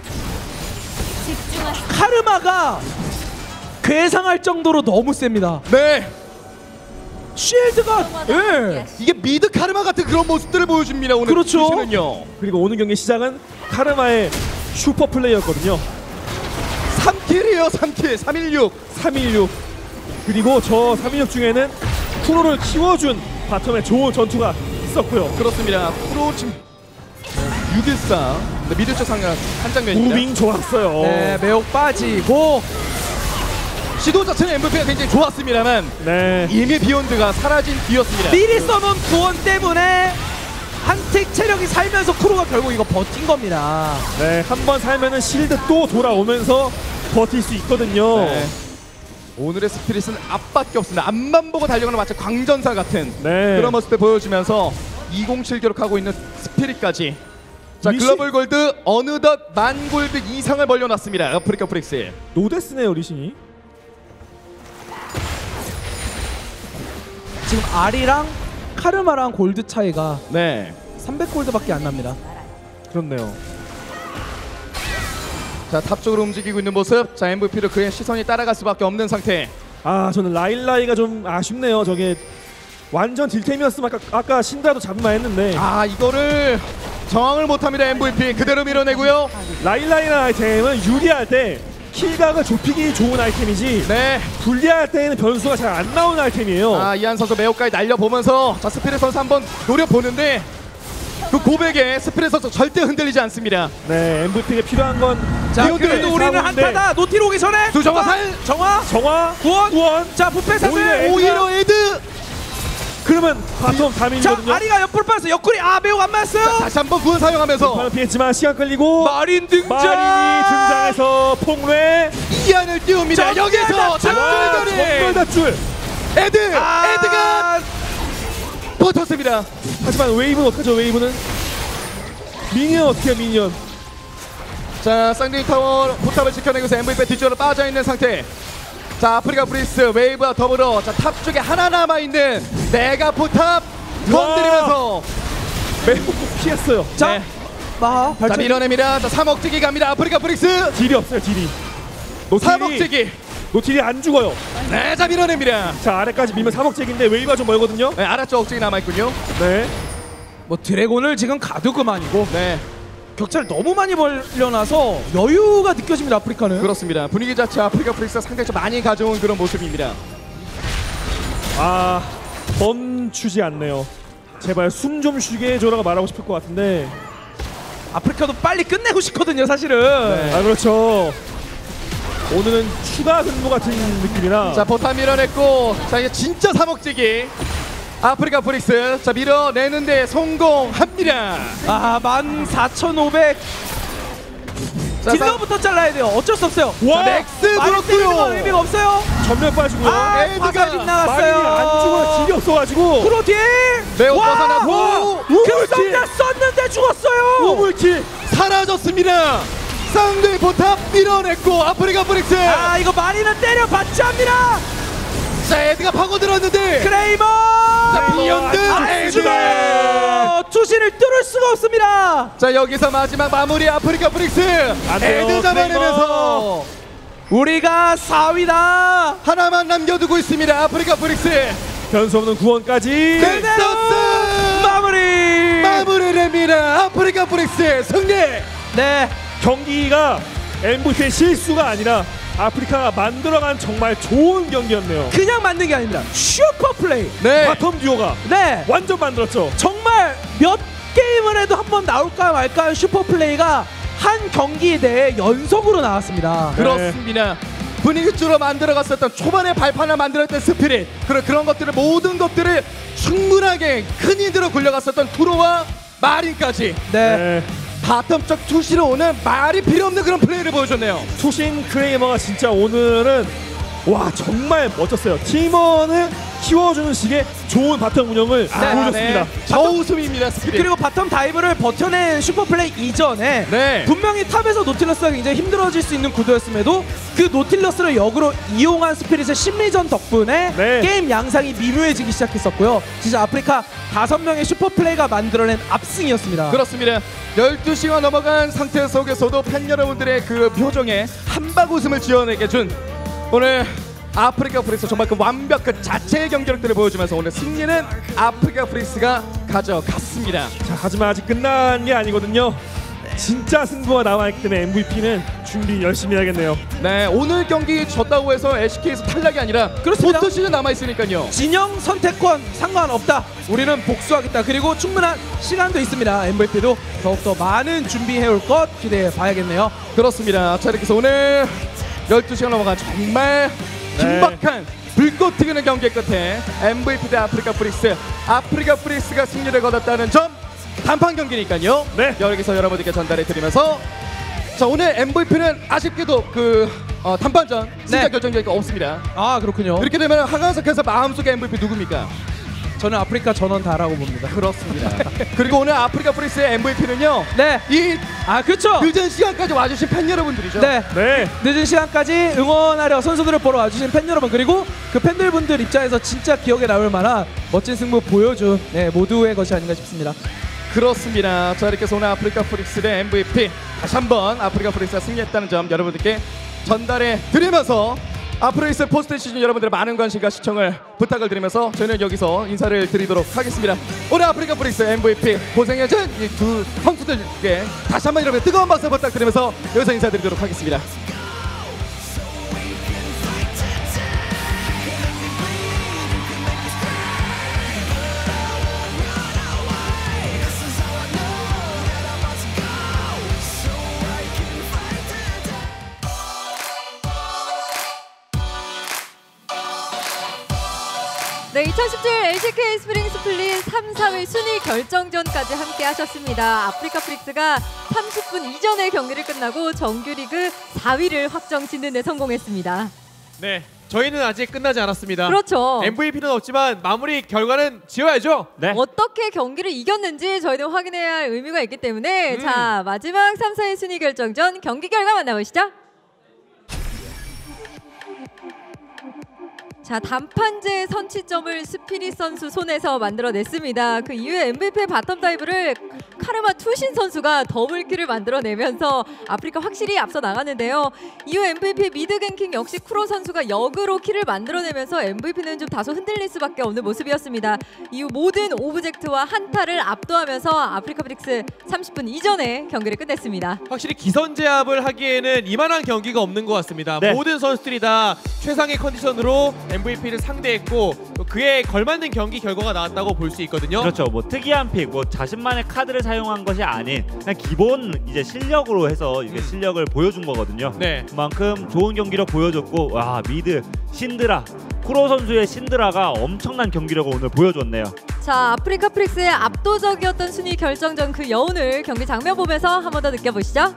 카르마가 괴상할 정도로 너무 셉니다. 네 쉴드가 예. 이게 미드 카르마 같은 그런 모습들을 보여줍니다. 오늘 그렇죠. 투신은요. 그리고 오늘 경기 시작은 카르마의 슈퍼 플레이였거든요. 삼 킬이에요. 삼 킬 삼일육. 삼일육. 그리고 저 삼일육 중에는 프로를 키워준 바텀에 좋은 전투가 있었고요. 그렇습니다. 프로 지금 육일사 미드 쪽 상황 한 장면입니다. 무빙 좋았어요. 네, 매혹 빠지고 시도 자체는 엠브이피가 굉장히 좋았습니다만 네. 이미 비욘드가 사라진 뒤였습니다. 미리 써놓은 구원 때문에 한틱 체력이 살면서 크루가 결국 이거 버틴 겁니다. 네, 한 번 살면은 실드 또 돌아오면서 버틸 수 있거든요. 네. 오늘의 스피릿은 앞밖에 없습니다. 앞만 보고 달려가는 마치 광전사 같은 네. 그런 모습을 보여주면서 이공칠 기록하고 있는 스피릿까지. 자 리시- 글로벌 골드 어느덧 만 골드 이상을 벌려놨습니다. 아프리카 프릭스. 노데스네요, 리신이. 지금 아리랑 카르마랑 골드 차이가 네. 삼백 골드밖에 안 납니다. 그렇네요. 자 탑 쪽으로 움직이고 있는 모습. 자 엠브이피로 그의 시선이 따라갈 수밖에 없는 상태. 아, 저는 라일라이가 좀 아쉽네요. 저게 완전 딜템이었으면 아까, 아까 신드라도 잡을만 했는데 아 이거를 저항을 못합니다. 엠브이피 그대로 밀어내고요. 라일라이라는 아이템은 유리할 때 킬각을 좁히기 좋은 아이템이지 네. 불리할 때는 변수가 잘 안 나오는 아이템이에요. 아 이한 선수 매혹까지 날려보면서 자 스피릿 선수 한번 노려보는데 그 고백에 스피릿 선수 절대 흔들리지 않습니다. 네, 엠브이피에 필요한 건 자, 비욘드 그래도 우리는 사고인데 한타다. 노틸 오기 전에 수정화 살! 정화 정화, 구원 구원. 자 부패 사슬. 오히려 오히려 에드. 그러면 바텀 다 자 밀리거든요. 아리가 옆으로 빠졌어. 옆구리 아 매혹 안 맞았어요. 다시 한번 구원 사용하면서 바로 피했지만 시간 끌리고 마린 등장. 마린이 등장해서 폭뢰. 이안을 띄웁니다. 정글 여기서 다출! 와, 작전을 정글 다출. 에드! 아, 에드가 버텼습니다. 하지만 웨이브는 어떡하죠? 웨이브는 미니언 어떻게 해요? 미니언. 자 쌍둥이 타워 포탑을 지켜내면서 엠브이피 뒤쪽으로 빠져있는 상태. 자 아프리카 프리스 웨이브와 더불어 자 탑 쪽에 하나 남아있는 메가 포탑 건드리면서 매우 피했어요. 자, 네. 마 자 발전. 밀어냅니다. 자 삼억지기 갑니다. 아프리카 프리스 딜이 없어요. 딜이. 노틸이, 삼억지기. 노틸이 안 죽어요. 네, 자 밀어냅니다. 자, 아래까지 밀면 삼억잭인데 웨이브가 좀 멀거든요. 네, 아래쪽 억지기 남아있군요. 네. 뭐 드래곤을 지금 가도 그만이고 네, 격차를 너무 많이 벌려놔서 여유가 느껴집니다. 아프리카는. 그렇습니다. 분위기 자체 아프리카 프리스가 상당히 좀 많이 가져온 그런 모습입니다. 아, 멈추지 않네요. 제발 숨 좀 쉬게 해줘라고 말하고 싶을 것 같은데. 아프리카도 빨리 끝내고 싶거든요, 사실은. 네. 아, 그렇죠. 오늘은 추가 근무 같은 느낌이라. 자 포탑 밀어냈고 자 이제 진짜 삼억지기 아프리카 프리스 자 밀어내는데 성공합니다. 아, 만 사천오백. 자, 딜러부터 잘라야 돼요. 어쩔 수 없어요. 와, 자, 맥스 많이 때리는 건 불었고요. 의미가 없어요. 전면 빠지고요. 아, 에드가 화가 빗 마린이 나갔어요. 안 죽어요. 딜이 없어가지고. 프로 딜. 매우 와! 벗어나고 와! 급성자 썼는데 죽었어요. 우물킬. 사라졌습니다. 쌍둥이 포탑 밀어냈고 아프리카 프리스 아, 이거 마리는 때려 받자 합니다. 자 에드가 파고들었는데 크레이머. 자 비욘드 안 에드 죽어요. 투신을 뚫을 수가 없습니다. 자 여기서 마지막 마무리 아프리카 프리스 안 돼요, 에드 잡아내면서 우리가 사 위다. 하나만 남겨두고 있습니다. 아프리카 프리스 변수 없는 구원까지 넥서스 마무리. 마무리됩니다. 아프리카 프릭스의 승리. 네. 경기가 엠브이피의 실수가 아니라 아프리카가 만들어간 정말 좋은 경기였네요. 그냥 만든 게 아닙니다. 슈퍼 플레이. 네. 바텀 듀오가 네. 완전 만들었죠. 정말 몇 게임을 해도 한 번 나올까 말까 슈퍼 플레이가 한 경기 내에 연속으로 나왔습니다. 그렇습니다. 분위기적으로 만들어갔었던 초반에 발판을 만들었던 스피릿, 그런 그런 것들을 모든 것들을 충분하게 큰 힘들어 굴려갔었던 투로와 마린까지 네. 네. 바텀 쪽 투시로 오는 말이 필요 없는 그런 플레이를 보여줬네요. 투신 크레이머가 진짜 오늘은 와 정말 멋졌어요. 팀원을 키워주는 식의 좋은 바텀 운영을 네, 보여줬습니다. 네. 저우승입니다, 스피릿. 그리고 바텀 다이브를 버텨낸 슈퍼플레이 이전에 네. 분명히 탑에서 노틸러스가 굉장히 힘들어질 수 있는 구도였음에도 그 노틸러스를 역으로 이용한 스피릿의 심리전 덕분에 네. 게임 양상이 미묘해지기 시작했었고요. 진짜 아프리카 다섯 명의 슈퍼플레이가 만들어낸 압승이었습니다. 그렇습니다. 열두 시가 넘어간 상태 속에서도 팬 여러분들의 그 표정에 한박 웃음을 지어내게 준 오늘 아프리카 프릭스 정말 그 완벽 그 자체의 경기력들을 보여주면서 오늘 승리는 아프리카 프릭스가 가져갔습니다. 자, 하지만 아직 끝난 게 아니거든요. 진짜 승부가 남아있기 때문에 엠브이피는 준비 열심히 해야겠네요. 네, 오늘 경기 졌다고 해서 에스케이에서 탈락이 아니라 그렇습니다. 포스트 시즌 남아있으니까요. 진영 선택권 상관없다. 우리는 복수하겠다. 그리고 충분한 시간도 있습니다. 엠브이피도 더욱더 많은 준비해올 것 기대해 봐야겠네요. 그렇습니다. 자, 이렇게 해서 오늘 열두 시간 넘어간 정말 긴박한 불꽃 튀기는 경기 끝에 엠브이피 대 아프리카 프릭스, 아프리카 프릭스가 승리를 거뒀다는 점, 단판 경기니까요. 네. 여기서 여러분들께 전달해 드리면서 자, 오늘 엠브이피는 아쉽게도 그 어, 단판전 진짜 네. 결정적인 게 없습니다. 아 그렇군요. 이렇게 되면 하강석해서 마음속에 엠브이피 누굽니까? 저는 아프리카 전원 다라고 봅니다. 그렇습니다. 그리고 오늘 아프리카 프릭스의 엠브이피는요. 네. 이 아 그렇죠. 늦은 시간까지 와주신 팬 여러분들이죠. 네. 네. 늦은 시간까지 응원하려 선수들을 보러 와주신 팬 여러분, 그리고 그 팬들분들 입장에서 진짜 기억에 남을 만한 멋진 승부 보여준 네, 모두의 것이 아닌가 싶습니다. 그렇습니다. 자, 이렇게 해서 오늘 아프리카 프릭스 대 엠브이피 다시 한번 아프리카 프릭스가 승리했다는 점 여러분들께 전달해 드리면서 아프리스 포스트 시즌 여러분들의 많은 관심과 시청을 부탁을 드리면서 저희는 여기서 인사를 드리도록 하겠습니다. 오늘 아프리카 프릭스 엠브이피 고생해준 이 두 선수들께 다시 한번 여러분의 뜨거운 박수 부탁드리면서 여기서 인사드리도록 하겠습니다. 네, 이천십칠 엘씨케이 스프링 스플릿 삼, 사 위 순위 결정전까지 함께 하셨습니다. 아프리카 프릭스가 삼십 분 이전에 경기를 끝나고 정규리그 사 위를 확정 짓는 데 성공했습니다. 네, 저희는 아직 끝나지 않았습니다. 그렇죠. 엠브이피는 없지만 마무리 결과는 지어야죠. 네. 어떻게 경기를 이겼는지 저희는 확인해야 할 의미가 있기 때문에 음. 자, 마지막 삼, 사 위 순위 결정전 경기 결과 만나보시죠. 자, 단판제 선취점을 스피릿 선수 손에서 만들어냈습니다. 그 이후에 엠브이피의 바텀 다이브를 카르마 투신 선수가 더블킬을 만들어내면서 아프리카 확실히 앞서 나갔는데요. 이후 엠브이피 미드 갱킹 역시 쿠로 선수가 역으로 킬을 만들어내면서 엠브이피는 좀 다소 흔들릴 수밖에 없는 모습이었습니다. 이후 모든 오브젝트와 한타를 압도하면서 아프리카 프릭스 삼십 분 이전에 경기를 끝냈습니다. 확실히 기선제압을 하기에는 이만한 경기가 없는 것 같습니다. 네. 모든 선수들이 다 최상의 컨디션으로 엠브이피를 상대했고 또 그에 걸맞는 경기 결과가 나왔다고 볼 수 있거든요. 그렇죠. 뭐 특이한 픽, 뭐 자신만의 카드를 사용한 것이 아닌 그냥 기본 이제 실력으로 해서 이게 음. 실력을 보여준 거거든요. 네. 그만큼 좋은 경기력 보여줬고, 와 미드 신드라 쿠로 선수의 신드라가 엄청난 경기력을 오늘 보여줬네요. 자, 아프리카 프릭스의 압도적이었던 순위 결정전 그 여운을 경기 장면 보면서 한 번 더 느껴보시죠.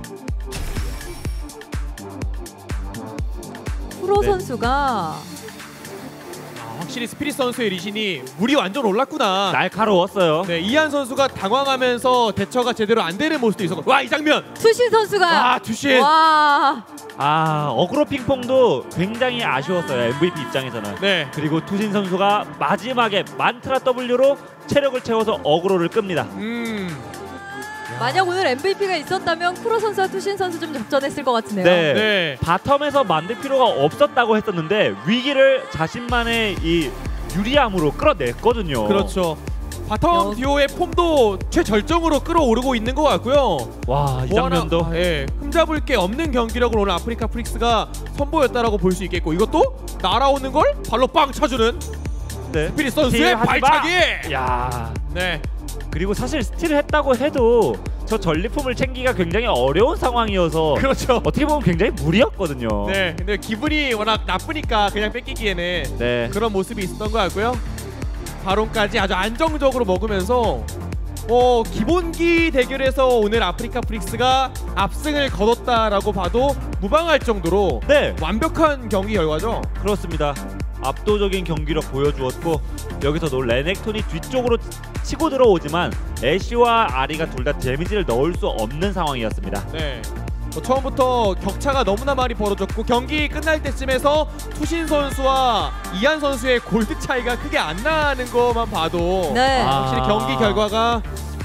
쿠로 네. 선수가 확실히 스피릿 선수의 리신이 물이 완전 올랐구나. 날카로웠어요. 네, 이한 선수가 당황하면서 대처가 제대로 안 되는 모습도 있었고, 와 이 장면. 투신 선수가 와 투신. 와 아 어그로 핑퐁도 굉장히 아쉬웠어요. 엠브이피 입장에서는. 네. 그리고 투신 선수가 마지막에 만트라 W로 체력을 채워서 어그로를 끕니다. 음. 만약 오늘 엠브이피가 있었다면 쿠로 선수와 투신 선수 좀 접전했을 것 같은데요. 네. 네. 바텀에서 만들 필요가 없었다고 했었는데 위기를 자신만의 이 유리함으로 끌어냈거든요. 그렇죠. 바텀 듀오의 폼도 최절정으로 끌어오르고 있는 것 같고요. 와, 이 뭐 하나, 장면도 아, 예, 흠잡을 게 없는 경기력을 오늘 아프리카 프릭스가 선보였다라고 볼 수 있겠고, 이것도 날아오는 걸 발로 빵 쳐주는 네. 스피릿 선수의 스틸 하지 마! 발차기. 야, 네, 그리고 사실 스틸을 했다고 해도 저 전리품을 챙기기가 굉장히 어려운 상황이어서 그렇죠. 어떻게 보면 굉장히 무리였거든요. 네, 근데 기분이 워낙 나쁘니까 그냥 뺏기기에는 네. 그런 모습이 있었던 것 같고요. 바론까지 아주 안정적으로 먹으면서 어, 기본기 대결에서 오늘 아프리카 프릭스가 압승을 거뒀다라고 봐도 무방할 정도로 네, 완벽한 경기 결과죠. 그렇습니다. 압도적인 경기력 보여주었고, 여기서도 레넥톤이 뒤쪽으로 치고 들어오지만 애쉬와 아리가 둘 다 데미지를 넣을 수 없는 상황이었습니다. 네. 뭐 처음부터 격차가 너무나 많이 벌어졌고, 경기 끝날 때쯤에서 투신 선수와 이한 선수의 골드 차이가 크게 안 나는 것만 봐도 네. 아. 확실히 경기 결과가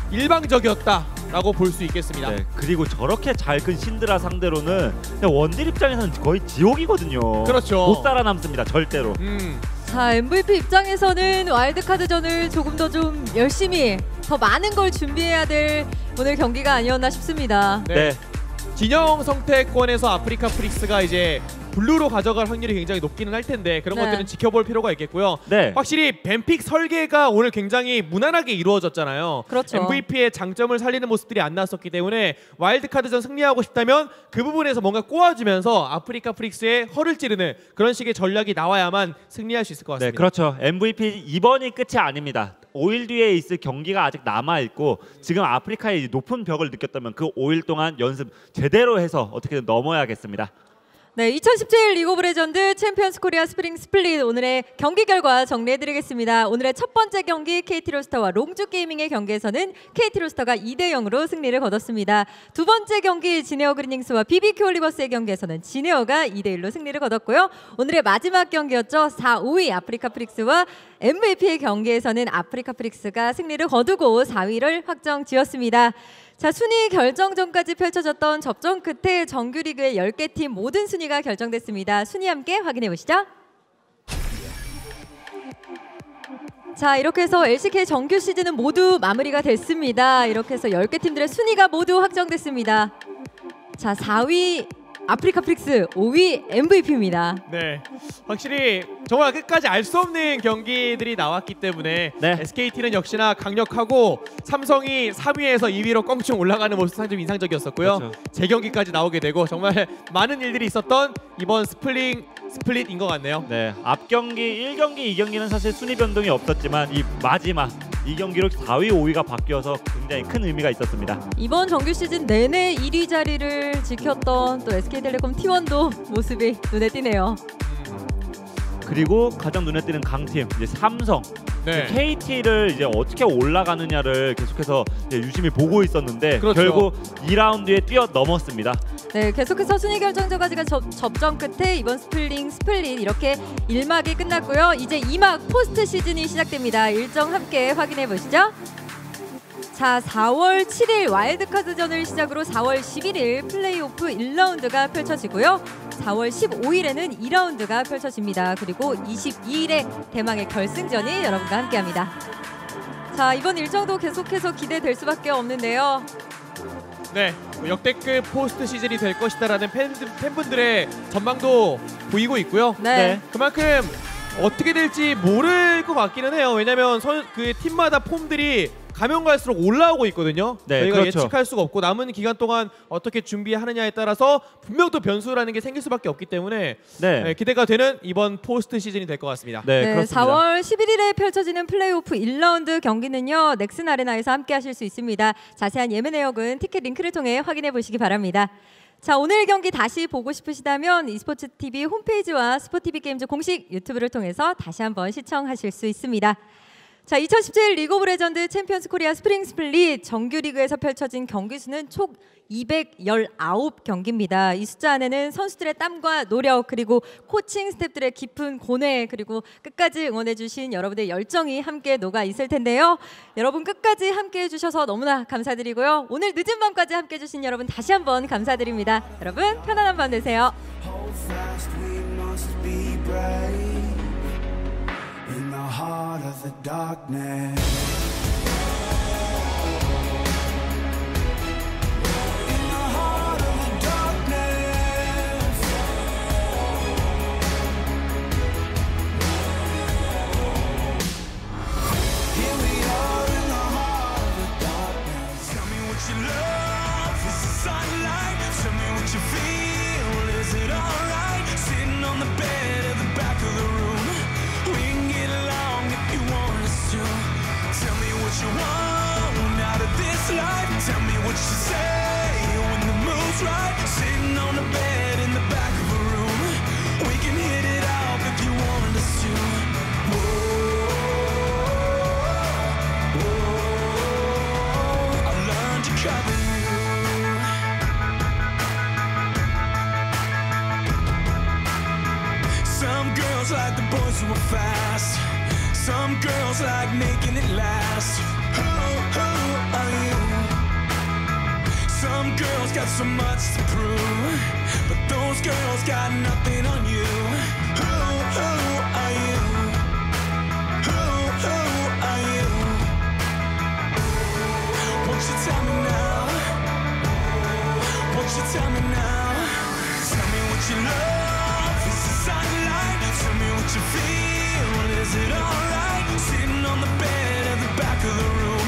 일방적이었다라고 볼 수 있겠습니다. 네, 그리고 저렇게 잘 큰 신드라 상대로는 원딜 입장에서는 거의 지옥이거든요. 그렇죠. 못 살아남습니다, 절대로. 음. 자, 엠브이피 입장에서는 와일드카드전을 조금 더 좀 열심히 더 많은 걸 준비해야 될 오늘 경기가 아니었나 싶습니다. 네. 네. 진영 선택권에서 아프리카 프릭스가 이제 블루로 가져갈 확률이 굉장히 높기는 할 텐데, 그런 네. 것들은 지켜볼 필요가 있겠고요. 네. 확실히 뱀픽 설계가 오늘 굉장히 무난하게 이루어졌잖아요. 그렇죠. 엠브이피의 장점을 살리는 모습들이 안 나왔었기 때문에 와일드카드전 승리하고 싶다면 그 부분에서 뭔가 꼬아주면서 아프리카 프릭스의 허를 찌르는 그런 식의 전략이 나와야만 승리할 수 있을 것 네, 같습니다. 그렇죠. 엠브이피 이번이 끝이 아닙니다. 오 일 뒤에 있을 경기가 아직 남아있고, 지금 아프리카의 높은 벽을 느꼈다면 그 오 일 동안 연습 제대로 해서 어떻게든 넘어야겠습니다. 네, 이천십칠 리그 오브 레전드 챔피언스 코리아 스프링 스플릿 오늘의 경기 결과 정리해드리겠습니다. 오늘의 첫 번째 경기 케이티 로스터와 롱주 게이밍의 경기에서는 케이티 로스터가 이 대 영으로 승리를 거뒀습니다. 두 번째 경기 지네어 그리닝스와 비비큐 올리버스의 경기에서는 지네어가 이 대 일로 승리를 거뒀고요. 오늘의 마지막 경기였죠. 사, 오 위 아프리카 프릭스와 엠브이피의 경기에서는 아프리카 프릭스가 승리를 거두고 사 위를 확정 지었습니다. 자, 순위 결정전까지 펼쳐졌던 접전 끝에 정규리그의 열 개 팀 모든 순위가 결정됐습니다. 순위 함께 확인해 보시죠. 자, 이렇게 해서 엘씨케이 정규 시즌은 모두 마무리가 됐습니다. 이렇게 해서 열 개 팀들의 순위가 모두 확정됐습니다. 자, 사 위 아프리카 프릭스, 오 위 엠브이피입니다. 네, 확실히 정말 끝까지 알 수 없는 경기들이 나왔기 때문에 네. 에스케이티는 역시나 강력하고, 삼성이 삼 위에서 이 위로 껑충 올라가는 모습 상당히 좀 인상적이었었고요. 그렇죠. 재경기까지 나오게 되고 정말 많은 일들이 있었던 이번 스플링 스플릿인 것 같네요. 네, 앞 경기 일 경기, 이 경기는 사실 순위 변동이 없었지만 이 마지막 이 경기로 사 위, 오 위가 바뀌어서 굉장히 큰 의미가 있었습니다. 이번 정규 시즌 내내 일 위 자리를 지켰던 또 에스케이텔레콤 티 원도 모습이 눈에 띄네요. 그리고 가장 눈에 띄는 강팀 이제 삼성, 네. 케이티를 이제 어떻게 올라가느냐를 계속해서 이제 유심히 보고 있었는데 그렇죠. 결국 이 라운드에 뛰어넘었습니다. 네, 계속해서 순위 결정전까지가 접, 접전 끝에 이번 스플링 스플릿 이렇게 일 막이 끝났고요. 이제 이 막 포스트 시즌이 시작됩니다. 일정 함께 확인해 보시죠. 자, 사월 칠일 와일드카드전을 시작으로 사월 십일일 플레이오프 일 라운드가 펼쳐지고요. 사월 십오일에는 이 라운드가 펼쳐집니다. 그리고 이십이일에 대망의 결승전이 여러분과 함께합니다. 자, 이번 일정도 계속해서 기대될 수밖에 없는데요. 네, 뭐 역대급 포스트 시즌이 될 것이다라는 팬, 팬분들의 전망도 보이고 있고요. 네. 네. 그만큼 어떻게 될지 모를 것 같기는 해요. 왜냐면 선, 그 팀마다 폼들이 가면 갈수록 올라오고 있거든요. 네, 저희가 그렇죠. 예측할 수가 없고, 남은 기간 동안 어떻게 준비하느냐에 따라서 분명 또 변수라는 게 생길 수밖에 없기 때문에 네, 네, 기대가 되는 이번 포스트 시즌이 될 것 같습니다. 네, 네, 그렇습니다. 사월 십일일에 펼쳐지는 플레이오프 일 라운드 경기는요, 넥슨 아레나에서 함께 하실 수 있습니다. 자세한 예매 내역은 티켓 링크를 통해 확인해 보시기 바랍니다. 자, 오늘 경기 다시 보고 싶으시다면 e스포츠 티비 홈페이지와 스포티비 게임즈 공식 유튜브를 통해서 다시 한번 시청하실 수 있습니다. 자, 이천십칠 리그 오브 레전드 챔피언스 코리아 스프링 스플릿 정규리그에서 펼쳐진 경기 수는 총 이백십구 경기입니다. 이 숫자 안에는 선수들의 땀과 노력, 그리고 코칭 스태프들의 깊은 고뇌, 그리고 끝까지 응원해주신 여러분의 열정이 함께 녹아 있을 텐데요. 여러분 끝까지 함께 해주셔서 너무나 감사드리고요. 오늘 늦은 밤까지 함께 해주신 여러분 다시 한번 감사드립니다. 여러분 편안한 밤 되세요. In the heart the darkness. In the heart of the darkness. Here we are in the heart of the darkness. Tell me what you love, is the sunlight? Tell me what you feel, is it alright? Sitting on the bed at the back of the room. We can get along if you want us to. Tell me what you want out of this life. Tell me what you say when the mood's right. Sitting on the bed in the back of a room. We can hit it off if you want us to. Whoa, whoa, I learned to cover you. Some girls like the boys who are fast. Some girls like making it last. Who, who are you? Some girls got so much to prove, but those girls got nothing on you. Who, who are you? Who, who are you? Won't you tell me now? Won't you tell me now? Tell me what you love, is the sunlight? Tell me what you feel, is it alright? Sitting on the bed at the back of the room.